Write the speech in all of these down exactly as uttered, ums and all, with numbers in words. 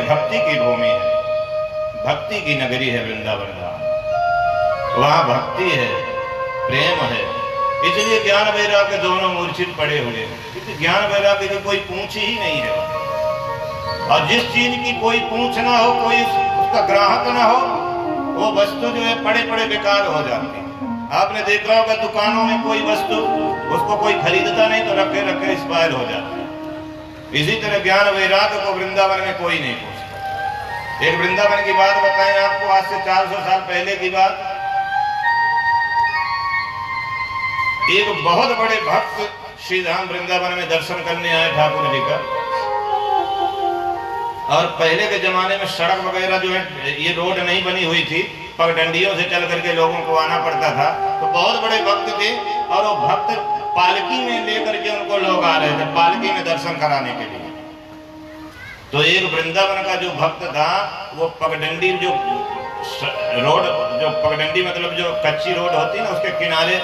भक्ति की भूमि है, भक्ति की नगरी है वृंदावन धाम। वहां भक्ति है, प्रेम है, इसलिए ज्ञान वैराग्य दोनों मूर्छित पड़े हुए हैं, क्योंकि ज्ञान वैराग्य की कोई पूंछ ही नहीं है। और जिस चीज की कोई पूंछ ना हो, कोई उसका ग्राहक ना हो, वो वस्तु जो है पड़े पड़े बेकार हो जाती है। आपने देखा होगा दुकानों में कोई वस्तु उसको कोई खरीदता नहीं तो रखे रखे स्पायर हो जाती है। इसी तरह ज्ञान वैराग्य को वृंदावन में कोई नहीं पूछता। एक वृंदावन की बात बताएं आपको, आज से चार सौ साल पहले की बात। एक बहुत बड़े भक्त श्री धाम वृंदावन में दर्शन करने आए ठाकुर जी का। और पहले के जमाने में सड़क वगैरह जो है ये रोड नहीं बनी हुई थी, पगडंडियों से चल करके लोगों को आना पड़ता था। तो बहुत बड़े भक्त थे और वो भक्त पालकी में लेकर के उनको लोग आ रहे थे, पालकी में दर्शन कराने के लिए। तो एक वृंदावन का जो भक्त था वो पगडंडी जो रोड, जो पगडंडी मतलब जो कच्ची रोड होती ना, उसके किनारे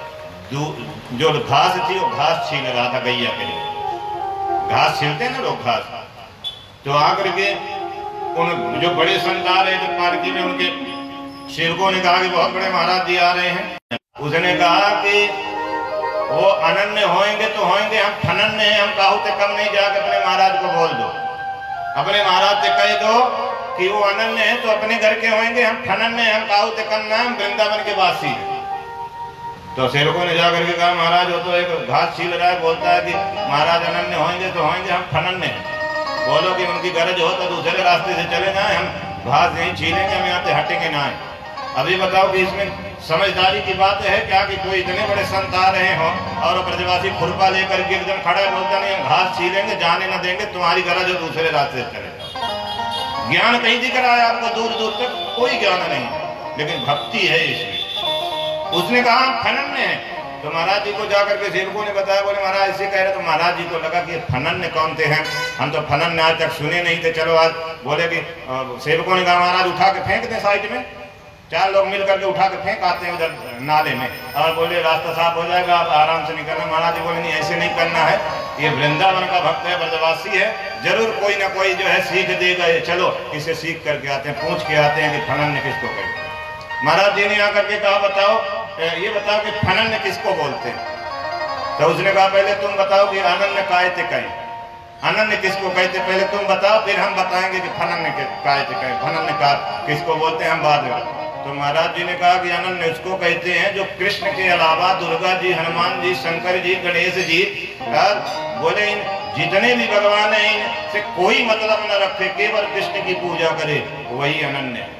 जो घास थी वो घास छील रहा था गैया के लिए। घास छीलते हैं ना लोग घास। तो आकर के उन जो बड़े संत आ रहे थे पालकी में, उनके सेवकों ने कहा कि बहुत बड़े महाराज जी आ रहे हैं। उसने कहा कि वो अनन्य होंगे तो होंगे, हम फनन्य हैं, हम काहू से कम नहीं। जाकर अपने महाराज को बोल दो, अपने महाराज से कह दो कि वो अनन्य है तो अपने घर के होंगे, हम फनन्य हैं, हम काहू से कम ना, हम वृंदावन के वासी हैं। तो सेवकों ने जाकर के कहा महाराज वो तो एक घास छील रहा है, बोलता है कि महाराज अनन्य होंगे तो होंगे, हम फनन्य हैं। बोलो कि उनकी गरज हो तो दूसरे रास्ते से चले जाए, हम घास नहीं छीलेंगे, हम यहाँ से हटेंगे ना। अभी बताओ कि इसमें समझदारी की बात है क्या कि कोई इतने बड़े संत आ रहे हो और ब्रजवासी खुरपा लेकर के एकदम खड़ा है, बोलता नहीं हम घास छीलेंगे, जाने ना देंगे, तुम्हारी गरज हो दूसरे रास्ते से चले जाओ। ज्ञान कहीं दिख रहा है आपको, दूर दूर तक कोई ज्ञान नहीं, लेकिन भक्ति है इसमें। उसने कहा हम फनन्य हैं। तो महाराज जी को जाकर के सेवकों ने बताया, बोले महाराज ऐसे कह रहे। तो महाराज जी को लगा कि फनन्य कौन थे हैं, हम तो फनन्य आज तक सुने नहीं थे। चलो आज बोले कि सेवकों ने कहा महाराज उठा के फेंक दे साइड में। चार लोग मिल करके उठा के फेंक आते हैं उधर नाले में, और बोले रास्ता साफ हो जाएगा, आप आराम से निकलना। महाराज जी बोले नहीं ऐसे नहीं करना है, ये वृंदावन का भक्त है, ब्रजवासी है, जरूर कोई ना कोई जो है सीख देगा, चलो इसे सीख करके आते हैं, पूछ के आते हैं कि फनन्य किसको कहते हैं। महाराज जी ने आकर के कहा बताओ ये बताओ कि फनन्य किसको बोलते हैं। तो उसने कहा पहले तुम बताओ कि अनन्य कायते कहें, अनन्य किसको कहते पहले तुम बताओ, फिर हम बताएंगे कि फनन्य कायते कहें, फनन्य का किसको बोलते हैं हम बाद में। तो महाराज जी ने कहा कि अनन्य उसको कहते हैं जो कृष्ण के अलावा दुर्गा जी, हनुमान जी, शंकर जी, गणेश जी, बोले इन जितने भी भगवान हैं इनसे कोई मतलब न रखे, केवल कृष्ण की पूजा करे, वही अनन्य है।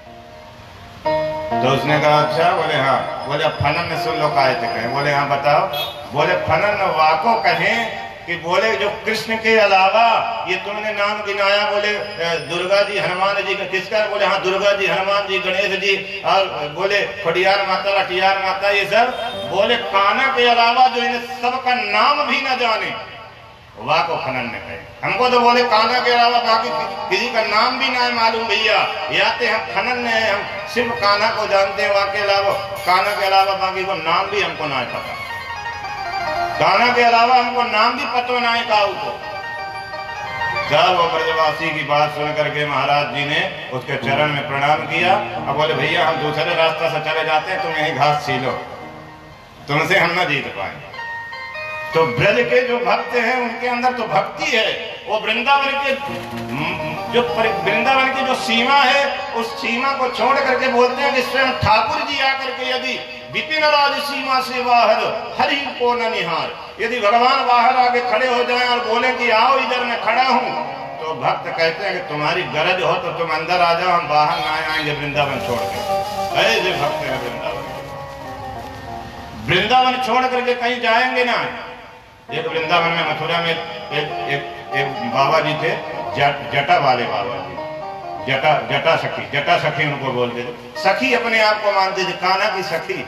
तो उसने कहा अच्छा। बोले हाँ। बोले फनन्य सुन लो कायते कहें। बोले हाँ बताओ। बोले फनन्य वाको कहें कि बोले जो कृष्ण के अलावा ये तुमने नाम गिनाया, बोले दुर्गा जी, हनुमान जी का किसका? बोले हाँ दुर्गा जी, हनुमान जी, गणेश जी, और बोले खड़ियार माता, लठियार माता, ये सब। बोले काना के अलावा जो इन्हें सबका नाम भी न जाने, वाह को फनन्य कहे। हमको तो बोले काना के अलावा बाकी किसी का नाम भी ना है मालूम भैया, याते हम फनन्य हैं, हम सिर्फ काना को जानते हैं, वाह के अलावा काना के अलावा बाकी को नाम भी हमको ना है पता। काना के अलावा हमको नाम भी पता ना है काऊ को। जब वो ब्रजवासी की बात सुन करके महाराज जी ने उसके चरण में प्रणाम किया। अब बोले भैया हम दूसरे रास्ता से चले जाते हैं, तुम यही घास छीलो, तुमसे हम ना जीत पाए। तो ब्रज के जो भक्त हैं उनके अंदर तो भक्ति है। वो वृंदावन के जो वृंदावन की जो सीमा है उस सीमा को छोड़ करके बोलते हैं कि स्वयं ठाकुर जी आकर के यदि विपिन राज सीमा से बाहर हरि को न निहार, यदि भगवान बाहर आके खड़े हो जाएं और बोले कि आओ इधर मैं खड़ा हूं, तो भक्त कहते हैं कि तुम्हारी गरज हो तो तुम अंदर आ जाओ, हम बाहर ना आएंगे वृंदावन छोड़ के। ऐसे भक्त है वृंदावन। वृंदावन छोड़ करके कहीं जाएंगे ना। एक वृंदावन में मथुरा में एक एक एक बाबा जी थे, जटा वाले बाबा जी, जटा जटा सखी, जटा सखी उनको बोलते थे। सखी अपने आप को मानते थे, काना की सखी।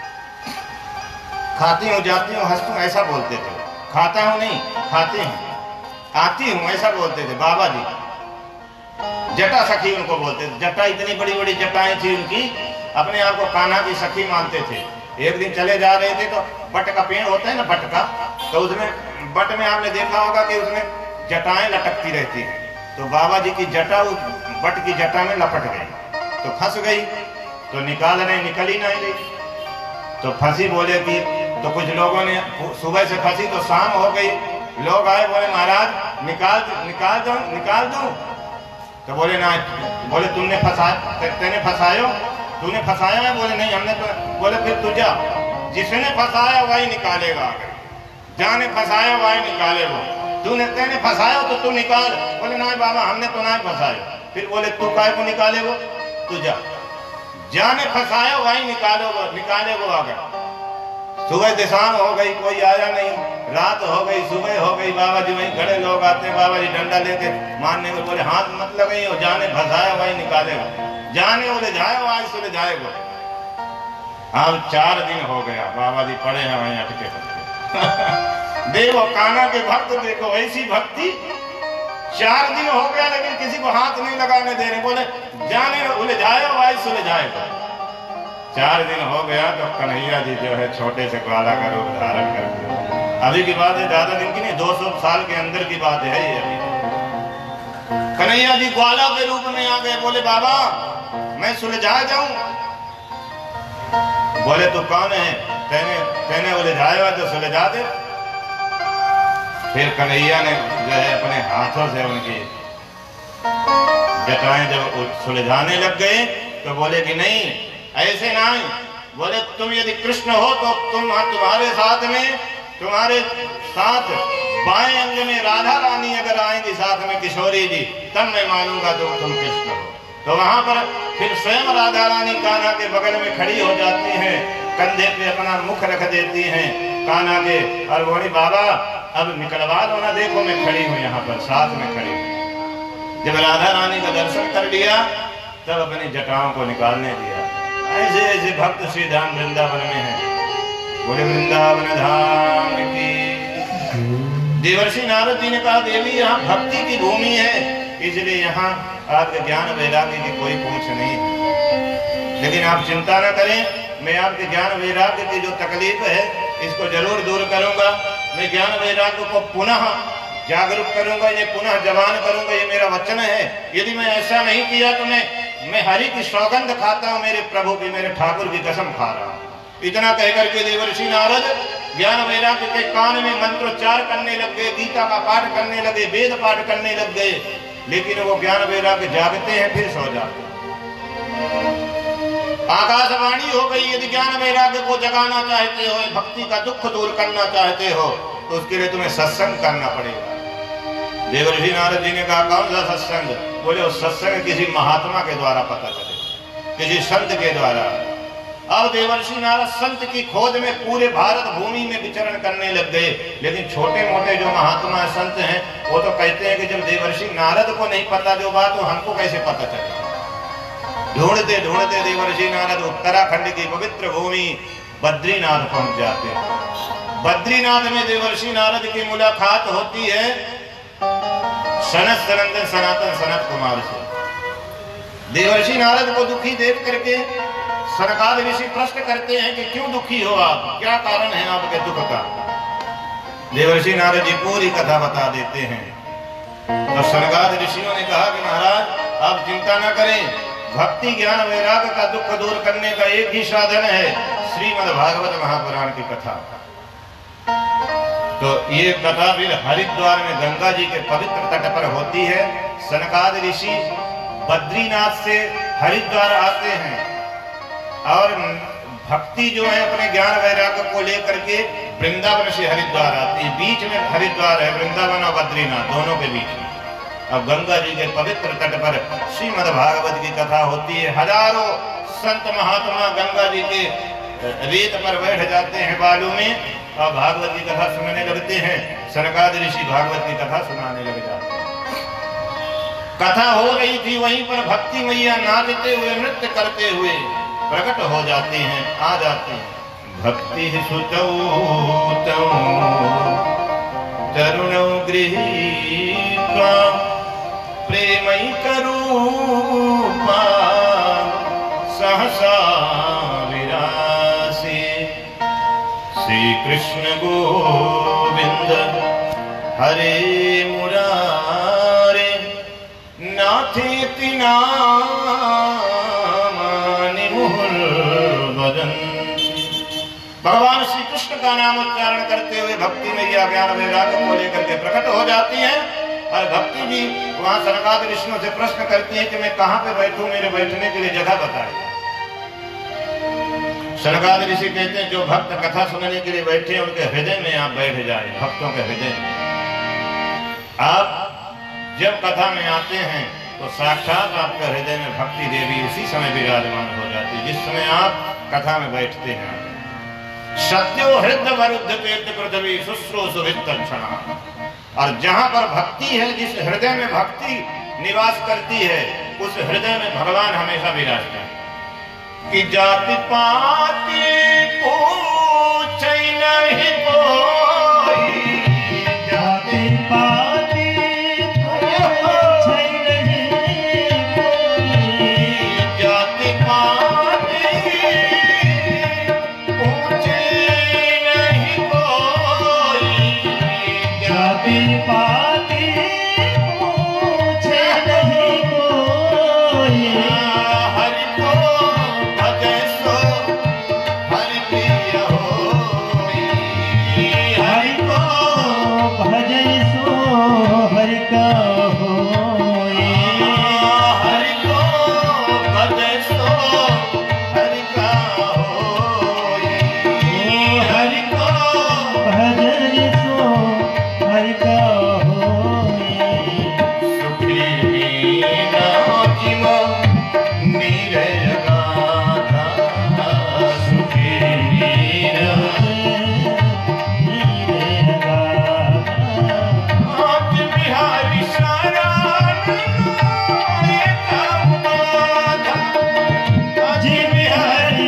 खाती हूँ, जाती हूँ, हंसती हूँ, ऐसा बोलते थे। खाता हूँ नहीं, खाती हूँ, आती हूँ, ऐसा बोलते थे बाबा जी। जटा सखी उनको बोलते थे। जटा इतनी बड़ी बड़ी जटाएं थी उनकी, अपने आप को कान्हा की सखी मानते थे। एक दिन चले जा रहे थे तो बट का पेड़ होता है ना, बट का, तो उसमें बट में आपने देखा होगा कि उसमें जटाएं लटकती रहती हैं। तो बाबा जी की जटा बट की जटा में लपट गई, तो फंस गई, तो निकाल रहे निकल ही नहीं रही, तो फंसी। बोले कि तो कुछ लोगों ने सुबह से फंसी तो शाम हो गई, लोग आए बोले महाराज निकाल निकाल दो निकाल दो, तो बोले ना, बोले तुमने फंसाया, तेने फंसायो, तूने फंसाया है? बोले नहीं हमने तो। बोले फिर तू जा, जिसने फंसाया वही निकालेगा, जाने फंसाया वही निकाले, वो तूने तेने फंसाया तो तू निकाल। बोले नहीं बाबा हमने तो नहीं फंसाया। फिर बोले तू काय को निकाले वो, तू जा, जाने फंसाया वही निकालो वो निकाले वो अगर। सुबह दिशान हो गई, कोई आया नहीं, रात हो गई, सुबह हो गई, बाबा जी वहीं खड़े, लोग आते हैं, बाबा जी डंडा लेके मारने को। बोले हाथ मत लगाई हो, जाने फंसाया वही निकालेगा, जाने उलझाए वही सुलझाएगा। अब चार दिन हो गया, बाबा जी पड़े हैं वहीं अटके पटके। देखो कान्हा के भक्त, देखो ऐसी भक्ति। चार दिन हो गया लेकिन किसी को हाथ नहीं लगाने दे रहे, बोले जाने उलझाए वही सुलझाएगा। चार दिन हो गया तो कन्हैया जी जो है छोटे से ग्वाला का रूप धारण करते, अभी की बात है, ज्यादा दिन की नहीं, दो सौ साल के अंदर की बात है ये। अभी कन्हैया जी ग्वाला के रूप में आ गए, बोले बाबा मैं सुलझा जाऊं। बोले तू कौन है, तेने तेने उलझाया तो सुलझा दे। फिर कन्हैया ने जो है अपने हाथों से उनकी जटाएं जब सुलझाने लग गए तो बोले कि नहीं ऐसे नहीं। बोले तुम यदि कृष्ण हो तो तुम तुम्हारे साथ में, तुम्हारे साथ बाएं अंग में राधा रानी अगर आएंगी साथ में किशोरी जी, तब मैं मानूंगा तुम तुम कृष्ण हो। तो वहां पर फिर स्वयं राधा रानी कान्हा के बगल में खड़ी हो जाती हैं, कंधे पे अपना मुख रख देती हैं कान्हा के, और बोली बाबा अब निकलवा लो ना, देखो मैं खड़ी हूँ यहाँ पर, साथ में खड़ी हूँ। जब राधा रानी का दर्शन कर लिया तब अपनी जटाओं को निकालने दिया। ऐसे ऐसे भक्त श्री धाम वृंदावन में हैं। बोले वृंदावन धाम की। देवर्षि नारद जी ने कहा देवी यहाँ भक्ति की भूमि है, इसलिए यहाँ आपके ज्ञान वैराग्य की कोई पूछ नहीं, लेकिन आप चिंता न करें, मैं आपके ज्ञान वैराग्य की जो तकलीफ है इसको जरूर दूर करूंगा। मैं ज्ञान वैराग्य को पुनः जागरूक करूंगा, ये पुनः जवान करूंगा, ये मेरा वचन है। यदि मैं ऐसा नहीं किया तो मैं मैं हरि की सौगंध खाता हूँ, मेरे प्रभु की, मेरे ठाकुर की कसम खा रहा हूँ। इतना कहकर के देवर्षि नारद ज्ञान वैराग्य के कान में मंत्रोच्चार करने लग गए, गीता का पाठ करने लगे, वेद पाठ करने लग गए, लेकिन वो ज्ञान वैराग्य जागते हैं फिर सो जाते हैं। आकाशवाणी हो गई, यदि ज्ञान वैराग्य को जगाना चाहते हो, भक्ति का दुख दूर करना चाहते हो, तो उसके लिए तुम्हें सत्संग करना पड़ेगा। देवर्षि नारद जी ने कहा कौन सा सत्संग? बोले उस सत्संग किसी महात्मा के द्वारा पता चले, किसी संत के द्वारा। अब देवर्षि नारद संत की खोज में पूरे भारत भूमि में विचरण करने लग गए, लेकिन छोटे मोटे जो महात्मा संत हैं वो तो कहते हैं कि जब देवर्षि नारद को नहीं पता जो बात, तो हमको कैसे पता चले। ढूंढते ढूंढते देवर्षि नारद उत्तराखंड की पवित्र भूमि बद्रीनाथ पहुंच जाते हैं। बद्रीनाथ में देवर्षि नारद की मुलाकात होती है सनत सनंदन सनातन सनत कुमार से। देवर्षि नारद को दुखी देख करके सनकादि ऋषि प्रश्न करते हैं कि क्यों दुखी हो आप, क्या कारण है आपके दुख का? देवर्षि नारद जी पूरी कथा बता देते हैं। तो सनकादि ऋषियों ने कहा कि महाराज आप चिंता न करें, भक्ति ज्ञान वैराग्य का दुख दूर करने का एक ही साधन है, श्रीमद् भागवत महापुराण की कथा। तो ये कथा फिर हरिद्वार में गंगा जी के पवित्र तट पर होती है। सनकादि ऋषि बद्रीनाथ से हरिद्वार आते हैं और भक्ति जो है अपने ज्ञान वैराग्य को लेकर के वृंदावन से हरिद्वार आती है। बीच में हरिद्वार है, वृंदावन और बद्रीनाथ दोनों के बीच में। अब गंगा जी के पवित्र तट पर श्रीमद् भागवत की कथा होती है। हजारों संत महात्मा गंगा जी के रेत पर बैठ जाते हैं बालू में और भागवत की कथा सुनने लगते हैं। सनकादि ऋषि भागवत की कथा सुनाने लग जाते हैं। कथा हो रही थी, वहीं पर भक्ति मैया नाचते हुए नृत्य करते हुए प्रकट हो जाते हैं, आ जाते हैं। भक्ति सुतौ तौ तरुणौ गृहीत्वा प्रेमैक रूपा सहसा विरासे श्री कृष्ण गोविंद हरे मुरारे नाथेति नामानि मुहुर भजन्ति। भगवान श्री कृष्ण का नाम उच्चारण करते हुए भक्ति में यह ज्ञान वैराग्य को लेकर के प्रकट हो जाती है। और भक्ति जी वहां सनकादि ऋषियों से प्रश्न करती है कि मैं कहां पे बैठूं, मेरे बैठने के लिए जगह बताए। सनकादि ऋषि कहते हैं जो भक्त कथा सुनने के लिए बैठे हैं उनके हृदय में आप बैठ जाए। भक्तों के हृदय में आप जब कथा में आते हैं तो साक्षात आपके हृदय में भक्ति देवी उसी समय विराजमान हो जाती है जिस समय आप कथा में बैठते हैं। सत्यो हृदय वरुद्ध पेट पृथ्वी शुश्रूषु वित्तक्षणा। और जहां पर भक्ति है, जिस हृदय में भक्ति निवास करती है, उस हृदय में भगवान हमेशा विराजता है। कि जाति पाति पूछे नहीं कोई, जाति पाति पूछे नहीं कोई, जाति पाति पूछे नहीं कोई, जाति पाति पूछे नहीं कोई। हरि को भजे सो हरि प्रिय होई, हरि को भजै सो हरि का होई, हरि को भजे सो हरि का होई, हरि को भजै सो हरि का होई। सुखी नाजिम नीरे गाथा, सुखी आज बिहारी शरण एक बाधा, आज बिहारी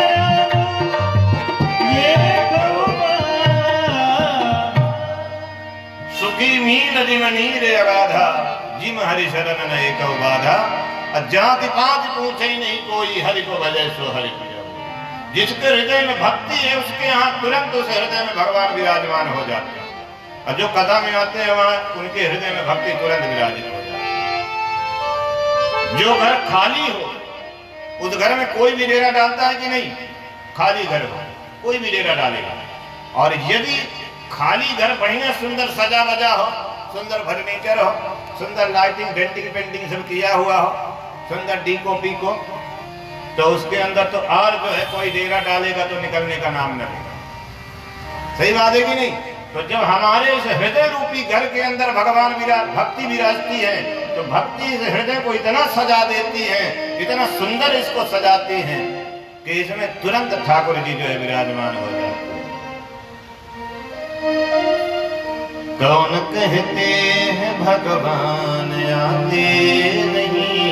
सुखी मीन जिम नीरे अगाधा, जिम हरि शरण न एक बाधा। जाति पात पूछे नहीं कोई, हरि को भजे सो हरि प्रिय होई। जिसके हृदय में भक्ति है उसके यहाँ तुरंत उस हृदय में भगवान विराजमान हो जाते हैं। और जो कथा में आते हैं वहां उनके हृदय में भक्ति तुरंत विराजित हो जाती है। जो घर खाली हो उस घर में कोई भी डेरा डालता है कि नहीं? खाली घर हो कोई भी डेरा डालेगा। और यदि खाली घर बढ़िया सुंदर सजा वजा हो, सुंदर फर्नीचर हो, सुंदर लाइटिंग पेंटिंग पेंटिंग सब किया हुआ हो, सुंदर डीको पीको, तो उसके अंदर तो और जो है कोई डेरा डालेगा तो निकलने का नाम न लेगा। सही बात है कि नहीं? तो जब हमारे इस हृदय रूपी घर के अंदर भगवान विराज भक्ति विराजती है तो भक्ति इस हृदय को इतना सजा देती है, इतना सुंदर इसको सजाती है कि इसमें तुरंत ठाकुर जी जो है विराजमान हो जाते हैं। कौन कहते हैं भगवान आते नहीं,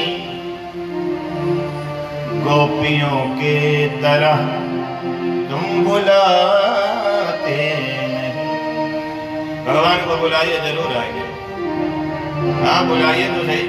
गोपियों के तरह तुम बुलाते नहीं। भगवान को बुलाइए जरूर आएंगे। हाँ बुलाइए तो सही,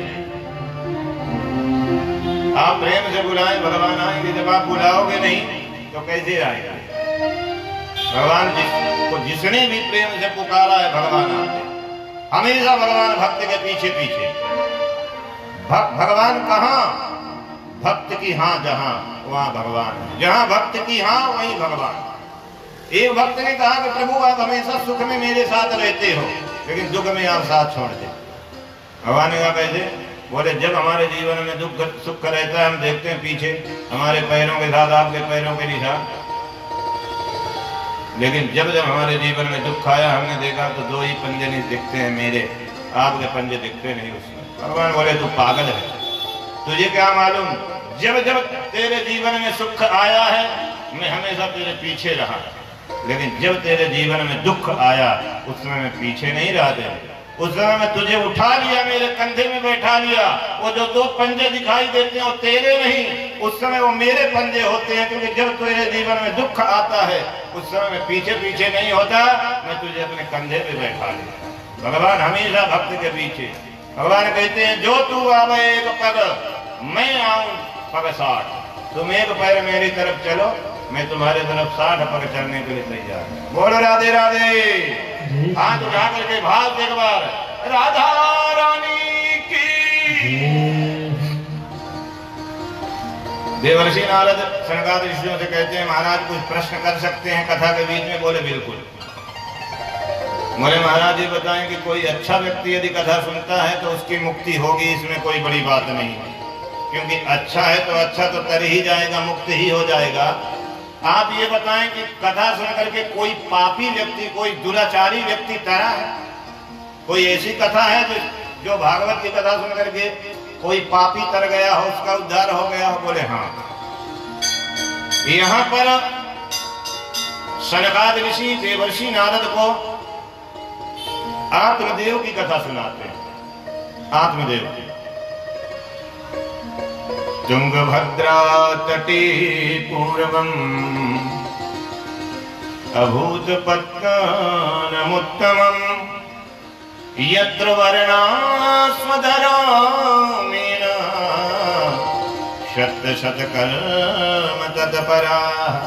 आप प्रेम से बुलाएं भगवान आएंगे। जब आप बुलाओगे नहीं तो कैसे आएगा? भगवान जिसको जिसने भी प्रेम से पुकारा है भगवान आते। हमेशा भगवान भक्त के पीछे पीछे। भक, भगवान कहाँ? भक्त की हाँ जहां वहां भगवान है। जहां भक्त की हाँ वहीं भगवान। एक भक्त ने कहा कि प्रभु आप हमेशा सुख में मेरे साथ रहते हो लेकिन दुख में आप साथ छोड़ दे। भगवान ने कहा कैसे? बोले जब हमारे जीवन में दुख सुख रहता है हम देखते हैं पीछे हमारे पैरों के साथ आपके पैरों के निशान, लेकिन जब जब हमारे जीवन में दुख आया हमने देखा तो दो ही पंजे नहीं दिखते हैं मेरे, आपके पंजे दिखते नहीं उसमें। भगवान बोले तू पागल है, तुझे क्या मालूम? जब जब तेरे जीवन में सुख आया है मैं हमेशा तेरे पीछे रहा, लेकिन जब तेरे जीवन में दुख आया उस समय मैं पीछे नहीं रहा तेरे। उस समय मैं तुझे उठा लिया, मेरे कंधे में बैठा लिया। वो जो दो पंजे दिखाई देते हैं वो तेरे नहीं, उस समय वो मेरे पंजे होते हैं। क्योंकि जब तेरे जीवन में दुख आता है उस समय मैं पीछे पीछे नहीं होता, मैं तुझे अपने कंधे पे बैठा लिया। भगवान हमेशा भक्त के पीछे। भगवान कहते हैं जो तू आवे एक पग मैं आऊं पग साठ। तुम एक पैर मेरी तरफ चलो मैं तुम्हारे तरफ साठ पग चलने के लिए तैयार। बोलो राधे राधे। हाथ उठा करके भाव एक बार राधा रानी की देवर्षि नारद सनकादिक ऋषियों से कहते हैं महाराज कुछ प्रश्न कर सकते हैं कथा के बीच में? बोले बिल्कुल। बोले महाराज ये बताएं कि कोई अच्छा व्यक्ति यदि कथा सुनता है तो उसकी मुक्ति होगी, इसमें कोई बड़ी बात नहीं है, क्योंकि अच्छा है तो अच्छा तो तर ही जाएगा, मुक्त ही हो जाएगा। आप ये बताएं कि कथा सुन करके कोई पापी व्यक्ति, कोई दुराचारी व्यक्ति तरा है? कोई ऐसी कथा है जो जो भागवत की कथा सुन करके कोई पापी तर गया हो, उसका उद्धार हो गया हो? बोले हाँ। यहां पर सनकादिक ऋषि देवर्षि नारद को आत्मदेव की कथा सुनाते हैं। आत्मदेव की तुंगभद्रा तटे पूर्वम अभूत पत्कानमुत्तमम् यत्र वर्णास्मधरामेण शत शत कर्म तत्परा।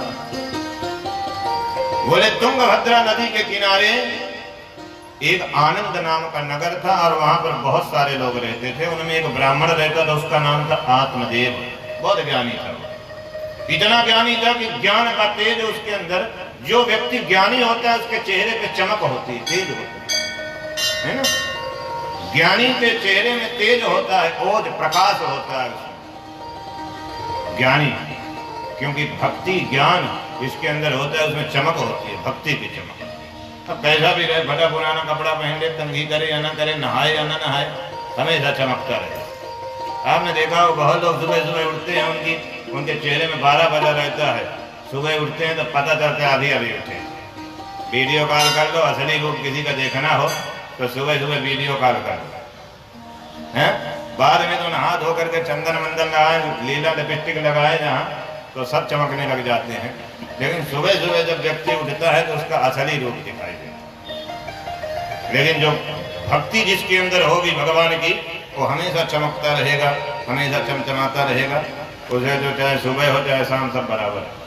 बोले तुंगभद्रा नदी के किनारे एक आनंद नाम का नगर था और वहां पर बहुत सारे लोग रहते थे। उनमें एक ब्राह्मण रहता था, उसका नाम था आत्मदेव। बहुत ज्ञानी था, इतना ज्ञानी था कि ज्ञान का तेज उसके अंदर, जो व्यक्ति ज्ञानी होता है उसके चेहरे पे चमक होती है, तेज होती है ना। ज्ञानी के चेहरे में तेज होता है, ओज प्रकाश होता है ज्ञानी, क्योंकि भक्ति ज्ञान इसके अंदर होता है, उसमें चमक होती है, भक्ति की चमक। अब कैसा भी रहे, बड़ा पुराना कपड़ा पहन ले, तंगी करे या ना करे, नहाए या ना नहाए, हमेशा चमकता रहे। आपने देखा हो बहुत लोग सुबह सुबह उठते हैं, उनकी उनके चेहरे में बारह बजा रहता है, सुबह उठते हैं तो पता चलता है अभी अभी उठे। वीडियो कॉल कर लो, असली रूप किसी का देखना हो तो सुबह सुबह वीडियो कॉल कर लो, हैं? बाद में तो नहा धो करके चंदन मंदन लगाए, लीला लिपस्टिक लगाए जहाँ, तो सब चमकने लग जाते हैं। लेकिन सुबह सुबह जब व्यक्ति उठता है तो उसका असली रूप दिखाई देता है। लेकिन जो भक्ति जिसके अंदर होगी भगवान की, वो हमेशा चमकता रहेगा, हमेशा चमचमाता रहेगा। उसे जो चाहे सुबह हो चाहे शाम सब बराबर है।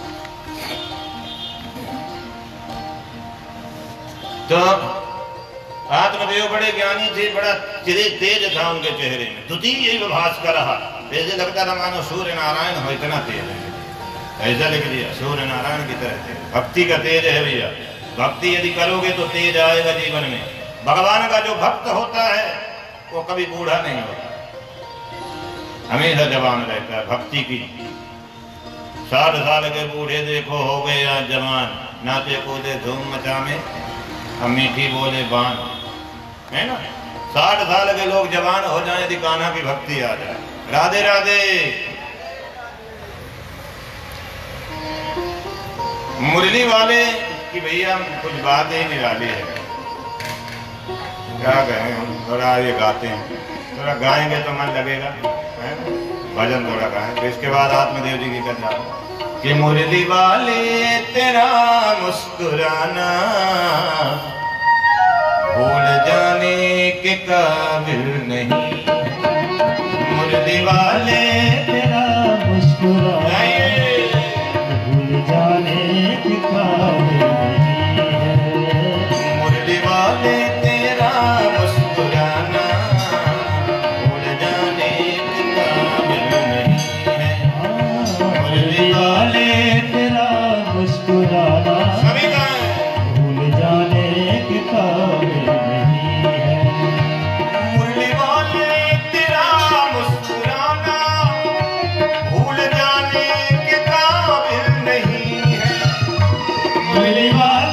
तो आत्मदेव बड़े ज्ञानी थे, बड़ा तेज था उनके चेहरे में। द्वितीय भास्कर रहा, ऐसे लगता था मानो सूर्य नारायण हो, इतना तेज है। ऐसा लिख दिया, सूर्य नारायण की तरह तेज। भक्ति का तेज है भैया। भक्ति यदि करोगे तो तेज आएगा जीवन में। भगवान का जो भक्त होता है वो कभी बूढ़ा नहीं होता, हमेशा जवान रहता है। भक्ति की साठ साल के बूढ़े देखो हो गए आज जवान, नाचे कूदे धूम मचा में, हम मीठी बोले बान, है ना। साठ साल के लोग जवान हो जाए यदि कान्हा की भक्ति आ जाए। राधे राधे। मुरली वाले कि भैया कुछ बात ही निराली है, क्या कहें, थोड़ा ये गाते हैं, थोड़ा गाएंगे तो मन लगेगा, है भजन थोड़ा गाएं। तो इसके बाद आत्मदेव जी की कथा कि मुरली वाले तेरा मुस्कुराना भूल जाने के काबिल नहीं। मुरली वाले तेरा मुस्कुराना भूल जाने के काबिल नहीं है। मुरली वाले तेरा मुस्कुराना भूल जाने के काबिल नहीं है। मुरली वाले तेरा मुस्कुराना सभी का भूल जाने के काबिल नहीं है। मुरली वाले तेरा मुस्कुराना भूल जाने के काबिल नहीं है। मुरली वाले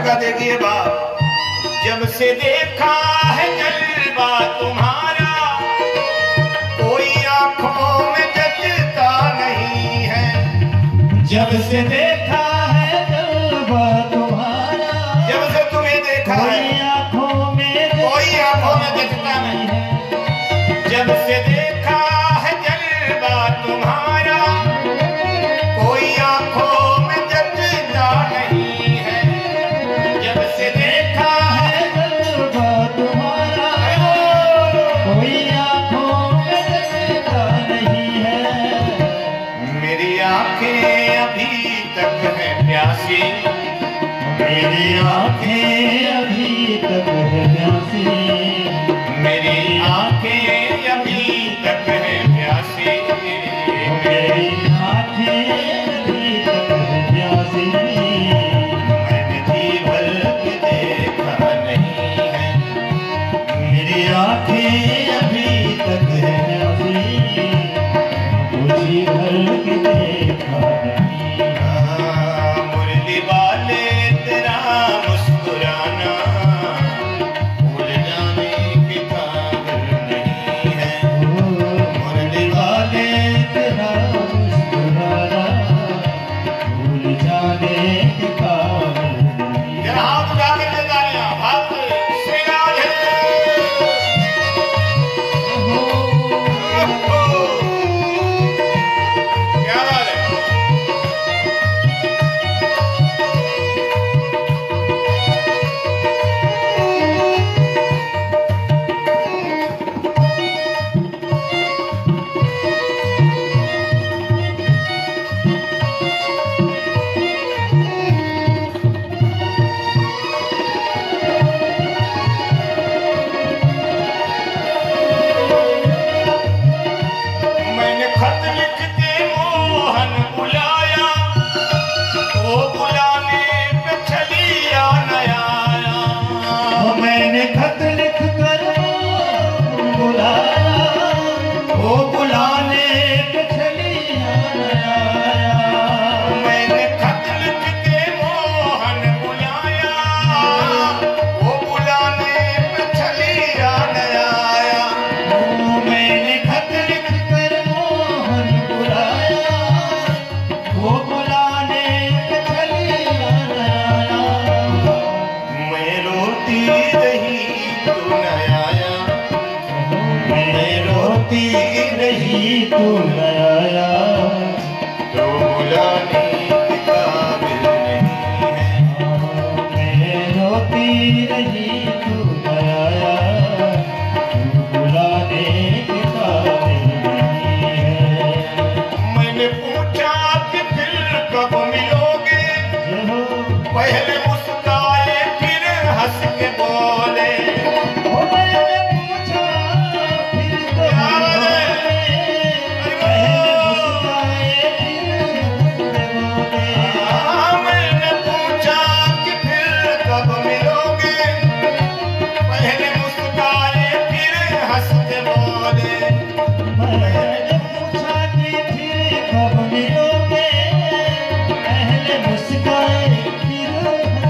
का देखिए बाप, जब से देखा है जलवा तुम्हारा, कोई आंखों में जचता नहीं है। जब से देखा है जलवा तुम्हारा, जब से तुम्हें देखा है कोई आंखों में कोई आंखों में जचता नहीं है। जब से देखा है जलवा तुम्हारा, कोई आंखों में जचता नहीं है। जब से देखा है जलवा तुम्हारा, कोई आंखों में जचता नहीं है। मेरी आंखें अभी तक है प्यासी, मेरी आंखें अभी तक है प्यासी, मेरी आंखें अभी तक है प्यासी। मेरी आंखें अभी तक है प्यासी। मैंने जी भर के देखा नहीं है। मेरी आंखें अभी तक है प्यासी, तुझी भर के देखा नहीं। हाँ, मुरली वाले तेरा मुस्कुराना भूल जाने के काबिल नहीं है। मुरली वाले तेरा मुस्कुराना भूल जाने के काबिल नहीं। जरा हाथ उठा के ले जा रहे हैं, हाथ श्री राधे। क्या बात है। मैंने खत लिख के मोहन बुलाया, वो बुलाने पे छलिया न आया। मैंने खत लिख कर बुलाया, वो बुलाने पे छलिया आया। मैंने खत लिख के मोहन बुलाया, वो बुलाने पे छलिया न आया। मैंने खत लिख कर मोहन बुलाया, वो बुलाने पे छलिया आया। मैं रोती रही तू न आया, मैं रोती रही तू न आया। तो बुलाने के काबिल नहीं है। मैं रोती रही तू न आया, तू बुलाने के काबिल नहीं है। मैंने पूछा कि फिर कब मिलोगे, जय हो पहले मुस्काए फिर हंस के बोले। ओ मैंने पूछा फिर तो क्या बात है? पहले मुस्काए फिर बोले। हाँ, मैंने पूछा कि फिर कब मिलोगे, पहले मुस्काए फिर हंस के बोले। मैंने पूछा कि फिर कब मिलोगे, पहले मुस्काए फिर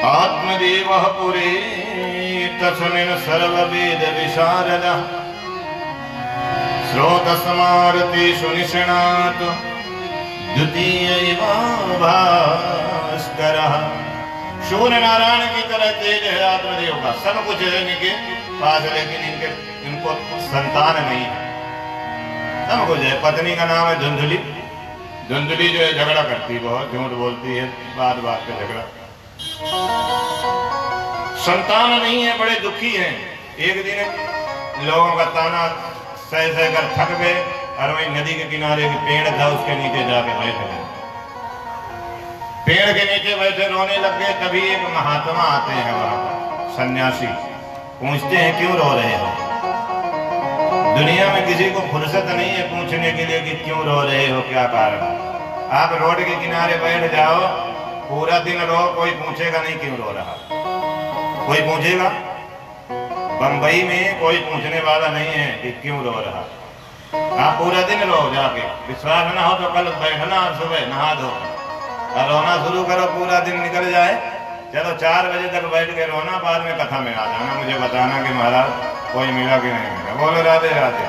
आत्मदेवः पुरे तस्मिन् सर्ववेद विशारद श्रोतस्मारतेषु निष्णातो द्वितीय भास्करः। सूर्य नारायण की तरह तेज है आत्मदेव का, सब कुछ है इनके पास, लेकिन इनके इनको संतान नहीं है। सब कुछ है। पत्नी का नाम है धुंधुली। धुंधुली जो है झगड़ा करती, बहुत झूठ बोलती है, बात बात पे झगड़ा। संतान नहीं है, बड़े दुखी हैं। एक दिन लोगों का ताना सह सह कर थक गए और वही नदी के किनारे एक पेड़ था, उसके नीचे जाके बैठ गए। पेड़ के नीचे बैठे रोने लग गए। तभी एक महात्मा आते हैं वहां पर, सन्यासी। पूछते हैं क्यों रो रहे हो? दुनिया में किसी को फुर्सत नहीं है पूछने के लिए कि क्यों रो रहे हो, क्या कारण। आप रोड के किनारे बैठ जाओ, पूरा दिन रो, कोई पूछेगा नहीं क्यों रो रहा। कोई पूछेगा? बंबई में कोई पूछने वाला नहीं है कि क्यों रो रहा। आप पूरा दिन रो जाके, विश्वास ना हो तो कल बैठना और सुबह नहा धो और रोना शुरू करो, पूरा दिन निकल जाए। चलो चार बजे तक बैठ के रोना, बाद में कथा में आ जाना, मुझे बताना कि महाराज कोई मिला कि नहीं मिला। बोलो राधे राधे।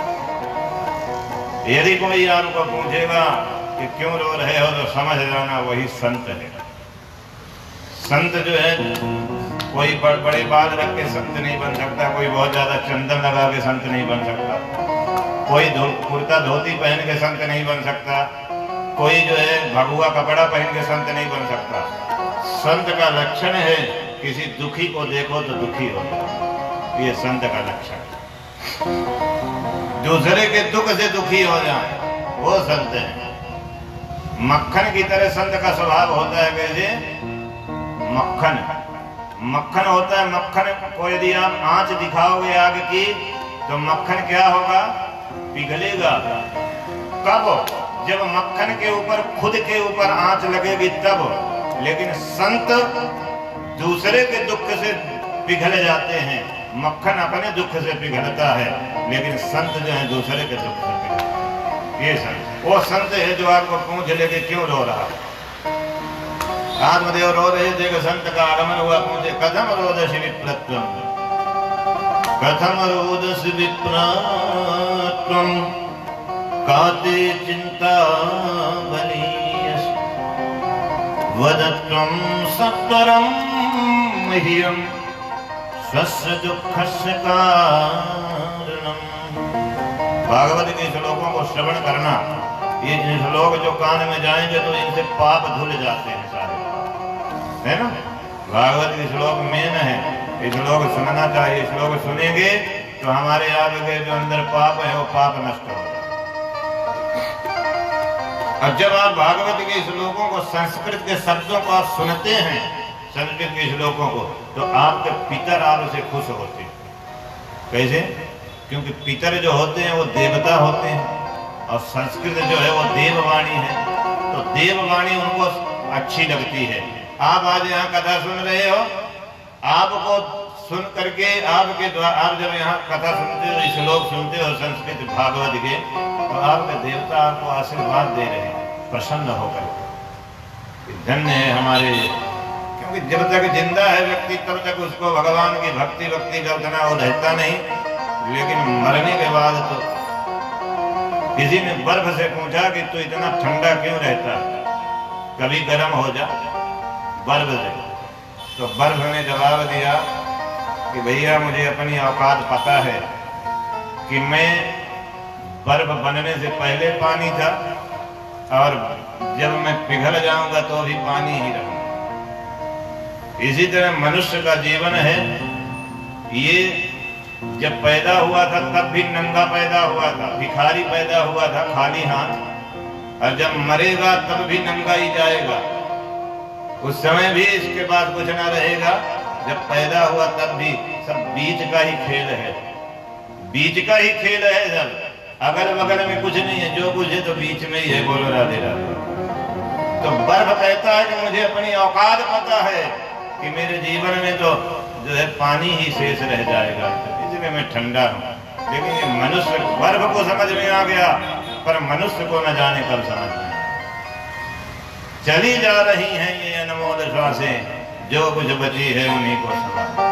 यदि कोई आपको पूछेगा कि क्यों रो रहे हो तो समझ जाना वही संत है। संत जो है कोई बड़, बड़े बाल रख के संत नहीं बन सकता, कोई बहुत ज्यादा चंदन लगा के संत नहीं बन सकता, कोई धो, कुर्ता धोती पहन के संत नहीं बन सकता, कोई जो है भगुआ कपड़ा पहन के संत नहीं बन सकता। संत का लक्षण है किसी दुखी को देखो तो दुखी हो जाए, ये संत का लक्षण है। दूसरे के दुख से दुखी हो जाए वो संत है। मक्खन की तरह संत का स्वभाव होता है। कैसे? मक्खन मक्खन होता है। मक्खन को यदि आप आंच दिखाओगे आग की तो मक्खन क्या होगा? पिघलेगा। कब? जब मक्खन के ऊपर खुद के ऊपर आंच लगेगी तब। लेकिन संत दूसरे के दुख से पिघल जाते हैं। मक्खन अपने दुख से पिघलता है, लेकिन संत जो है दूसरे के दुख से पिघलते। ये संत वो संत है जो आपको पूछ ले कि क्यों रो रहा। आत्मदेव रो रहे थे कि संत का आगमन हुआ। पूछे कथम रोदसी विप्रत्वम, कथम रोदसी विप्रत्वम, काते चिंता बलीयस, वदत्वं सत्वरं मह्यं स्वस्य दुःखस्य कारणम्। भागवत के श्लोकों को श्रवण करना। ये श्लोक जो कान में जाएंगे तो इनसे पाप धुल जाते हैं सारे, है ना। भागवत के श्लोक मेन है, ये श्लोक सुनना चाहिए। श्लोक सुनेंगे तो हमारे आगे जो अंदर पाप है वो पाप नष्ट हो जाए। और जब आप भागवत के श्लोकों को, संस्कृत के शब्दों को आप सुनते हैं, संस्कृत के श्लोकों को, तो आपके पितर आपसे खुश होते हैं। कैसे? क्योंकि पितर जो होते हैं वो देवता होते हैं और संस्कृत जो है वो देववाणी है, तो देववाणी उनको अच्छी लगती है। आप आज यहाँ कथा सुन रहे हो, आपको सुन करके आपके द्वारा, आप जब यहाँ कथा सुनते हो, श्लोक सुनते हो संस्कृत भागवत के, तो आपके देवता आपको आशीर्वाद दे रहे हैं प्रसन्न होकर। धन्य है हमारे, क्योंकि जब तक जिंदा है व्यक्ति तब तक उसको भगवान की भक्ति भक्ति का उतना वो रहता नहीं, लेकिन मरने के बाद तो किसी ने बर्फ से पूछा कि तू इतना ठंडा क्यों रहता, कभी गर्म हो जा बर्फ से। तो बर्फ ने जवाब दिया कि भैया मुझे अपनी औकात पता है कि मैं बर्फ बनने से पहले पानी था और जब मैं पिघल जाऊंगा तो भी पानी ही रहूंगा। इसी तरह मनुष्य का जीवन है। ये जब पैदा हुआ था तब भी नंगा पैदा हुआ था, भिखारी पैदा हुआ था खाली हाथ, और जब मरेगा तब भी नंगा ही जाएगा। उस समय भी इसके बाद कुछ ना रहेगा। जब पैदा हुआ तब भी सब बीच का ही खेल है, बीच का ही खेल है सब। अगल बगल में कुछ नहीं है, जो कुछ है तो बीच में ही है। बोलो राधे राधे। तो बर्फ कहता है कि मुझे अपनी औकात पता है कि मेरे जीवन में तो जो है पानी ही शेष रह जाएगा, इसलिए मैं ठंडा हूँ। लेकिन ये मनुष्य, बर्फ को समझ में आ गया पर मनुष्य को न जाने कब समझ में। चली जा रही हैं ये अनमोल श्वासें, जो कुछ बची है उन्हीं को संभाल।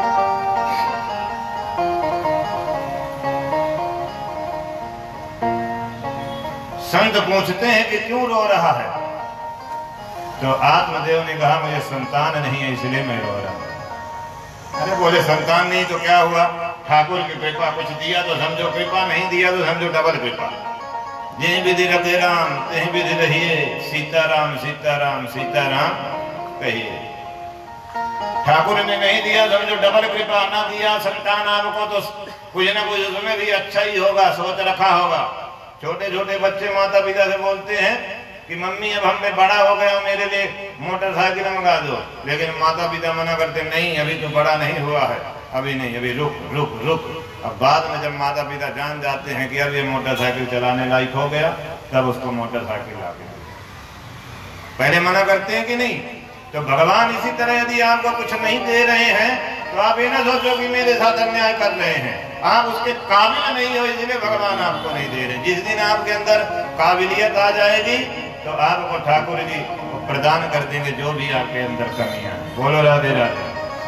संत पूछते हैं कि क्यों रो रहा है, तो आत्मदेव ने कहा मुझे संतान नहीं है इसलिए मैं रो रहा हूं। अरे बोले संतान नहीं तो क्या हुआ, ठाकुर की कृपा, कुछ दिया तो समझो कृपा, नहीं दिया तो समझो डबल कृपा। जय विधि रखे राम तहीं विधि रहिए, सीताराम सीताराम सीताराम कहिए। ठाकुर ने नहीं दिया समझो डबल कृपा, ना दिया संतान आपको तो कुछ ना कुछ उसमें भी अच्छा ही होगा, सोच रखा होगा। छोटे छोटे बच्चे माता पिता से बोलते हैं कि मम्मी अब हम में बड़ा हो गया, मेरे लिए मोटरसाइकिल मंगा दो, लेकिन माता पिता मना करते नहीं अभी तो बड़ा नहीं हुआ है, अभी नहीं, अभी रुक रुक रुक। अब बाद में जब माता पिता जान जाते हैं कि अब ये मोटरसाइकिल चलाने लायक हो गया, तब उसको मोटरसाइकिल ला के पहले मना करते हैं कि नहीं। तो भगवान इसी तरह यदि आपको कुछ नहीं दे रहे हैं तो आप ये ना सोचो कि मेरे साथ अन्याय कर रहे हैं, आप उसके काबिल नहीं हो इसलिए भगवान आपको नहीं दे रहे। जिस दिन आपके अंदर काबिलियत आ जाएगी तो आपको ठाकुर जी प्रदान कर देंगे जो भी आपके अंदर कमियां हैं। बोलो राधे राधे।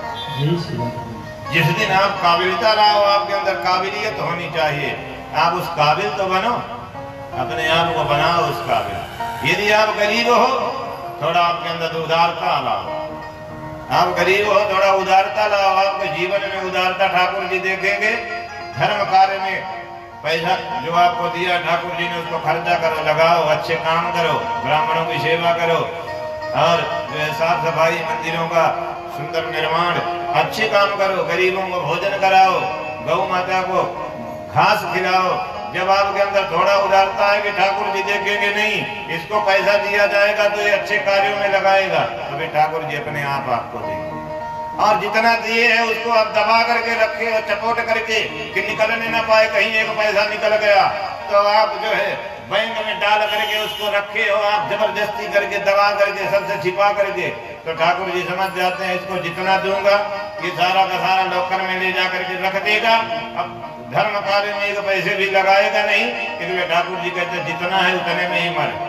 जिस दिन आप काबिलियत लाओ, आपके अंदर काबिलियत होनी चाहिए, आप उस काबिल तो बनो, अपने आप को बनाओ उस काबिल। यदि आप गरीब हो थोड़ा आपके अंदर उदारता लाओ, आप गरीब हो थोड़ा उदारता लाओ, आपके जीवन में उदारता ठाकुर जी देखेंगे। धर्म कार्य में पैसा जो आपको दिया ठाकुर जी ने उसको खर्चा करो, लगाओ, अच्छे काम करो, ब्राह्मणों की सेवा करो, और जो है साफ सफाई, मंदिरों का सुंदर निर्माण, अच्छे काम करो, गरीबों को भोजन कराओ, गौ माता को घास खिलाओ। जब आपके अंदर थोड़ा उदारता है कि ठाकुर जी देखेंगे नहीं इसको पैसा दिया जाएगा तो ये अच्छे कार्यों में लगाएगा, तो भी ठाकुर जी अपने आप आपको देंगे। और जितना दिए है उसको आप दबा करके रखे और चपोट करके कि निकलने ना पाए, कहीं एक पैसा निकल गया तो आप जो है बैंक में डाल करके उसको रखे हो, आप जबरदस्ती करके दबा करके सबसे छिपा करके, तो ठाकुर जी समझ जाते हैं इसको जितना दूंगा ये सारा का सारा लॉकर में ले जा करके रख देगा, अब धर्म कार्य में एक पैसे भी लगाएगा नहीं, इसलिए ठाकुर जी कहते जितना है उतने में ही मर।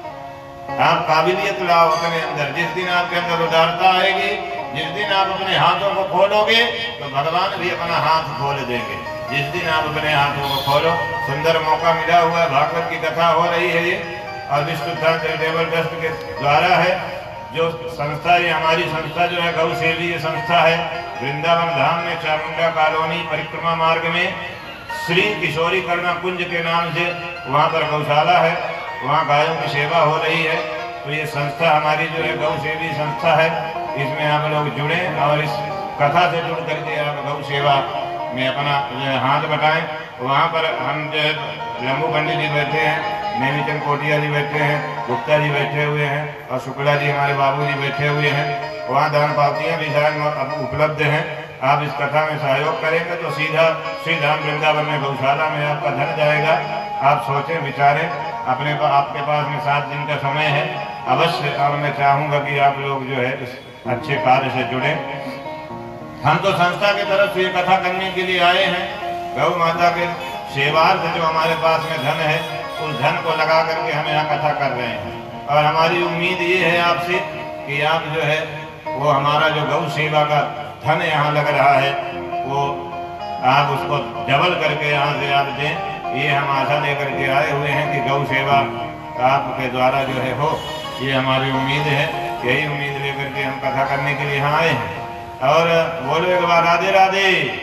आप काबिलियत लाओ अपने अंदर। जिस दिन आपके अंदर उदारता आएगी, जिस दिन आप अपने हाथों को खोलोगे तो भगवान भी अपना हाथ खोल देंगे। जिस दिन आप अपने हाथों को खोलो, सुंदर मौका मिला हुआ है, भागवत की कथा हो रही है ये, और विष्णु चैरिटेबल ट्रस्ट के द्वारा है जो संस्था, ये हमारी संस्था जो है गौ सेवी संस्था है, वृंदावन धाम में चामुंडा कॉलोनी परिक्रमा मार्ग में श्री किशोरी करुणा कुंज के नाम से वहाँ पर गौशाला है, वहाँ गायों की सेवा हो रही है। तो ये संस्था हमारी जो है गौ सेवी संस्था है, इसमें आप लोग जुड़े और इस कथा से जुड़ करके आप गौ सेवा में अपना हाथ बटाएं। वहाँ पर हम जो है लंबू पंडित जी बैठे हैं, नेमीचंद कोटिया जी बैठे हैं, गुप्ता जी बैठे हुए हैं, और शुक्ला जी हमारे बाबू जी बैठे हुए हैं। वहाँ दान पावतियाँ भी शायद उपलब्ध हैं। आप इस कथा में सहयोग करेंगे तो सीधा श्री धाम वृंदावन में गौशाला में आपका धन जाएगा। आप सोचें विचारें, अपने पा, आपके पास में सात दिन का समय है अवश्य, और मैं चाहूँगा कि आप लोग जो है इस अच्छे कार्य से जुड़े। हम तो संस्था की तरफ से ये कथा करने के लिए आए हैं, गौ माता के सेवार्थ जो हमारे पास में धन है उस धन को लगा करके हम यहाँ कथा कर रहे हैं। और हमारी उम्मीद ये है आपसे कि आप जो है वो हमारा जो गौ सेवा का धन यहाँ लग रहा है वो आप उसको डबल करके यहाँ से आप दें। ये हम आशा लेकर के आए हुए हैं कि गौ सेवा आपके द्वारा जो है हो, ये हमारी उम्मीद है। यही उम्मीद लेकर के हम कथा करने के लिए यहाँ आए हैं। और बोलो एक बार राधे राधे,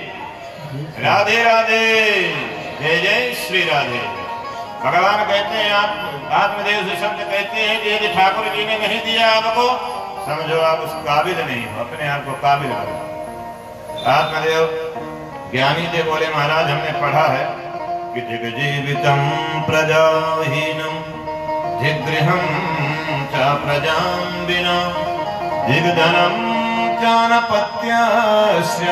राधे राधे, जय जय श्री राधे। भगवान कहते हैं, आप आत्मदेव से शब्द कहते हैं कि यदि ठाकुर जी ने नहीं दिया आपको, समझो आप उस काबिल नहीं हो, अपने आप को काबिल करो। आत्मदेव ज्ञानी थे, बोले महाराज हमने पढ़ा है कि दिग्जीवितम प्रजाहीनम दिग्गृहम च प्रजां विना दिग्धनम चानपत्यस्य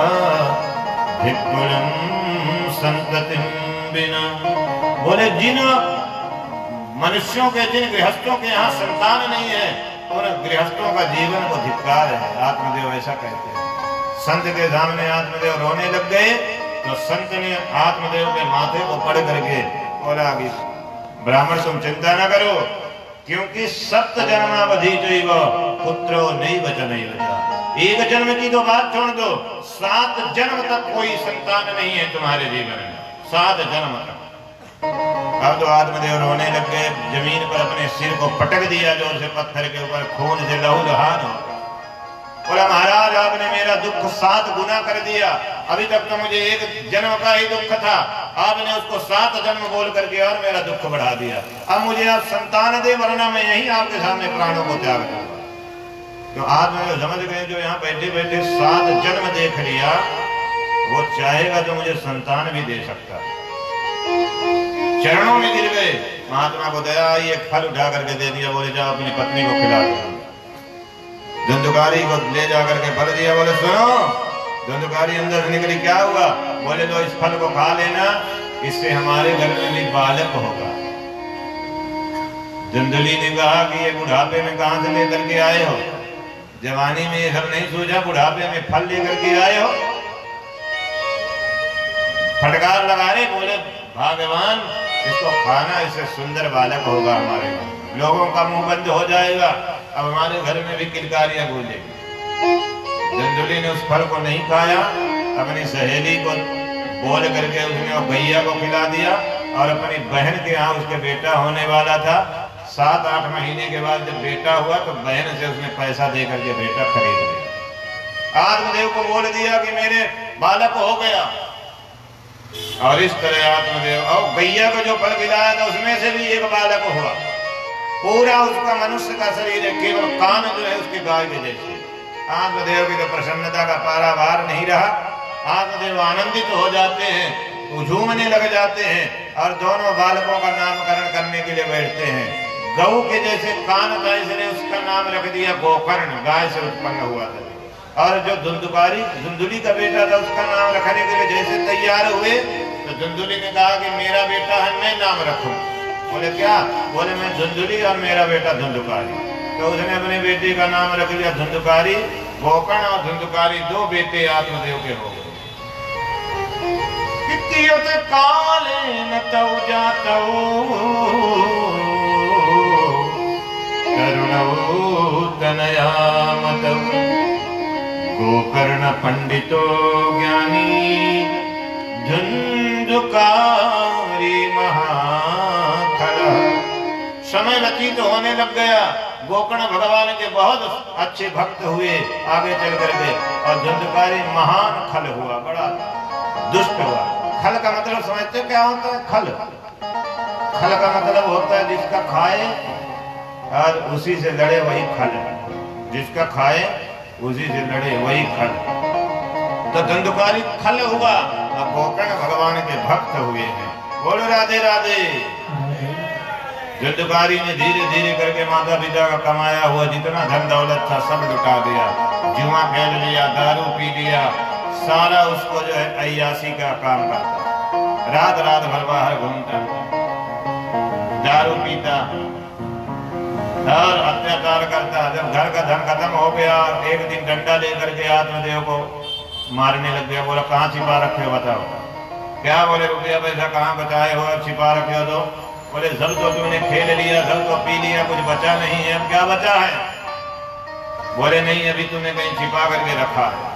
धिक्कुलम संततिं बिना। बोले जिन मनुष्यों के, जिन गृहस्थों के यहाँ संतान नहीं है उन गृहस्थों का जीवन को धिक्कार है। आत्मदेव ऐसा कहते हैं। संत के सामने आत्मदेव रोने लग गए तो संत ने आत्मदेव के माथे को पड़ करके बोला कि ब्राह्मण तुम चिंता न करो, क्योंकि सप्त जन्मावधि जो पुत्रो नहीं बचा नहीं बचा। एक जन्म की तो बात छोड़ दो, सात जन्म तक कोई संतान नहीं है तुम्हारे जीवन में, सात जन्म तक। अब तो आत्मदेव रोने लग गए, जमीन पर अपने सिर को पटक दिया जोर से, पत्थर के ऊपर खून से लहूलुहान हो। बोला महाराज आपने मेरा दुख सात गुना कर दिया, अभी तक तो मुझे एक जन्म का ही दुख था, आपने उसको सात जन्म बोल करके और मेरा दुख बढ़ा दिया। अब मुझे आप संतान दे, वरना मैं यही आपके सामने प्राणों को त्याग दूंगा। तो आत्मदेव समझ गए जो यहाँ बैठे बैठे सात जन्म देख लिया, वो चाहेगा तो मुझे संतान भी दे सकता है। चरणों में गिर गए, महात्मा को दया आई, एक फल उठा करके दे दिया, बोले जाओ अपनी पत्नी को खिला दो। धुंधुकारी को ले जा करके फल दिया, बोले सुनो। धुंधुकारी अंदर से निकली, क्या हुआ? बोले लो इस फल को खा लेना, इससे हमारे घर में भी बालक होगा। धुंधुली ने कहा कि ये बुढ़ापे में कहां से लेकर के आए हो, जवानी में ये सब नहीं सूझा, बुढ़ापे में फल लेकर के आए हो। फटकार लगा रहे, बोले भगवान इसको खाना, इससे सुंदर बालक होगा हमारे घर, लोगों का मुंह बंद हो जाएगा, अब हमारे घर में भी किलकारियां गूंजेगी। धुंधुली ने उस फल को नहीं खाया, अपनी सहेली को बोल करके उसने गैया को खिला दिया, और अपनी बहन के यहाँ उसके बेटा होने वाला था। सात आठ महीने के बाद जब बेटा हुआ तो बहन से उसने पैसा दे करके बेटा खरीद लिया। आत्मदेव को बोल दिया कि मेरे बालक हो गया, और इस तरह आत्मदेव और गैया को जो फल खिलाया था उसमें से भी एक बालक हुआ। पूरा उसका मनुष्य का शरीर है, केवल कान जो है उसके गाय के जैसे। आत्मदेव की तो प्रसन्नता का पारावार नहीं रहा, आत्मदेव आनंदित हो जाते हैं, झूमने लग जाते हैं, और दोनों बालकों का नामकरण करने के लिए बैठते हैं। गऊ के जैसे कान था, इसने उसका नाम रख दिया गोकर्ण, गाय से उत्पन्न हुआ था। और जो धुंधुकारी धुंधुली का बेटा था, उसका नाम रखने के लिए जैसे तैयार हुए तो धुंधुली ने कहा कि मेरा बेटा है, मैं नाम रखूं। बोले क्या? बोले मैं धुंधुली और मेरा बेटा धुंधुकारी। तो उसने अपने बेटे का नाम रख लिया धुंधुकारी। गोकर्ण और धुंधुकारी दो बेटे आत्मदेव के हो गए। काले न तौ जातौ करुणौ तनयामतौ गोकर्ण पंडितो ज्ञानी धुंधुकारी महाखल। समय व्यतीत होने लग गया, गोकर्ण भगवान के बहुत अच्छे भक्त हुए आगे चल करके, और धुंधुकारी महान खल हुआ, बड़ा दुष्ट हुआ। खल का मतलब समझते क्या होता है? खल खल का मतलब होता है जिसका खाए और उसी से लड़े वही खल, जिसका खाए उसी से लड़े वही खल। तो धुंधुकारी खल हुआ और गोकर्ण भगवान के भक्त हुए हैं। बोलो राधे राधे। धुंधुकारी ने धीरे धीरे करके माता पिता का कमाया हुआ जितना धन दौलत था सब लुटा दिया, जुआ खेल लिया, दारू पी लिया, सारा उसको जो है अय्यासी का काम करता, रात रात भर बाहर घूमता, दारू पीता और अत्याचार करता। जब घर का धन खत्म हो गया, एक दिन डंडा लेकर के आत्मदेव को मारने लग गया। बोला कहाँ छिपा रखे हो बताओ? क्या? बोले रुपया पैसा कहाँ बचाए हो और छिपा रखे हो? तो बोले सब तो तुमने खेल लिया, सब तो पी लिया, कुछ बचा नहीं है, अब क्या बचा है? बोले नहीं, अभी तुमने कहीं छिपा करके रखा है।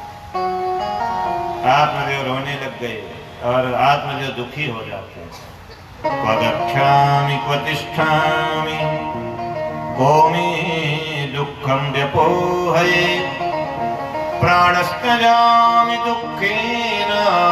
आत्मदेव रोने लग गए और आत्मदेव दुखी हो जाते हैं। क्वगच्छामि क्वतिष्ठामि को मे दुःखं व्यपोहये प्राणस्तजामि दुःखेन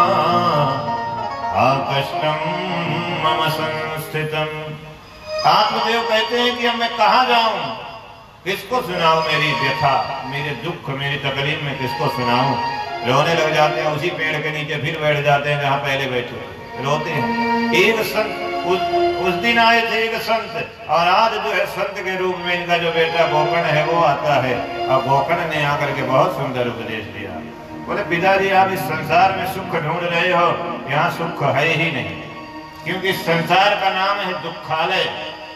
आकष्टं मम संस्थितम्। आत्मदेव कहते हैं कि अब मैं कहाँ जाऊं, किसको सुनाऊं मेरी व्यथा, मेरे दुख, मेरी तकलीफ में किसको सुनाऊं? रोने लग जाते हैं, उसी पेड़ के नीचे फिर बैठ जाते हैं जहाँ पहले बैठे, रोते हैं। एक संत उस, उस दिन आए थे एक संत, और आज जो है संत के रूप में इनका जो बेटा गोकर्ण है वो आता है, और गोकर्ण ने आकर के बहुत सुंदर उपदेश दिया। बोले पिताजी आप इस संसार में सुख ढूंढ रहे हो, यहाँ सुख है ही नहीं, क्योंकि संसार का नाम है दुखालय।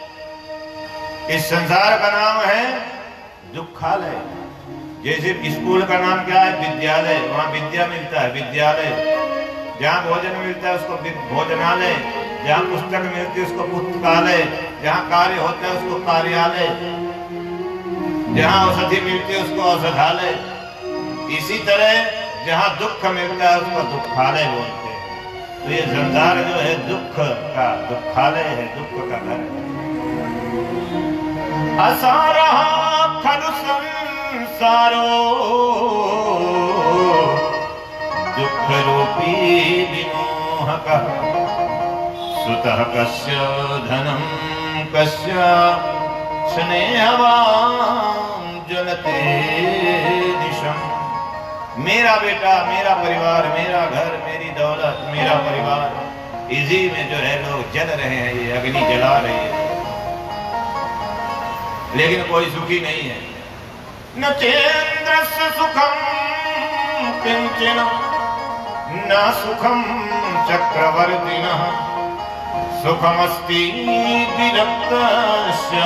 इस संसार का नाम है दुखालय। जैसे स्कूल का नाम क्या है? विद्यालय, वहाँ विद्या मिलता है, विद्यालय। जहाँ भोजन मिलता है उसको भोजनालय, जहाँ पुस्तक मिलती है उसको पुस्तकालय, जहाँ कार्य होता है उसको कार्यालय, जहाँ औषधि मिलती है उसको औषधालय। इसी तरह जहां दुख मिलता है उसको दुखालय बोलते हैं। तो ये संसार जो है दुख का दुखालय है, दुख का घर है। असारा खलु संसारो दुख रूपी विमोहक सुतः कस्य धनं कस्य स्नेहवान् जलते दिशम। मेरा बेटा, मेरा परिवार, मेरा घर, मेरी दौलत, मेरा परिवार, इसी में जो है लोग जल रहे हैं, ये अग्नि जला रही है, लेकिन कोई सुखी नहीं है। न चेन्द्रस्य सुखम किंचन न सुखम चक्रवर्तिनः सुखमस्ति विरक्तस्य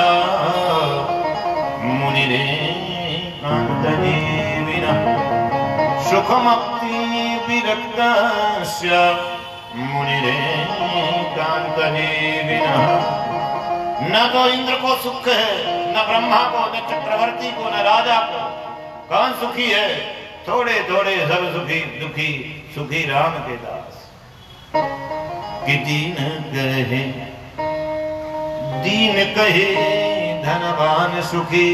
मुनिरेकान्तजीविनः। सुखमस्ति विरक्तस्य मुनिरेकान्तजीविनः। न तो इंद्र को सुख है, न ब्रह्मा को, न चक्रवर्ती को, न राजा को। कौन सुखी है? थोड़े थोड़े सब सुखी दुखी, सुखी राम के दास। कि दीन कहे दीन कहे धनवान सुखी,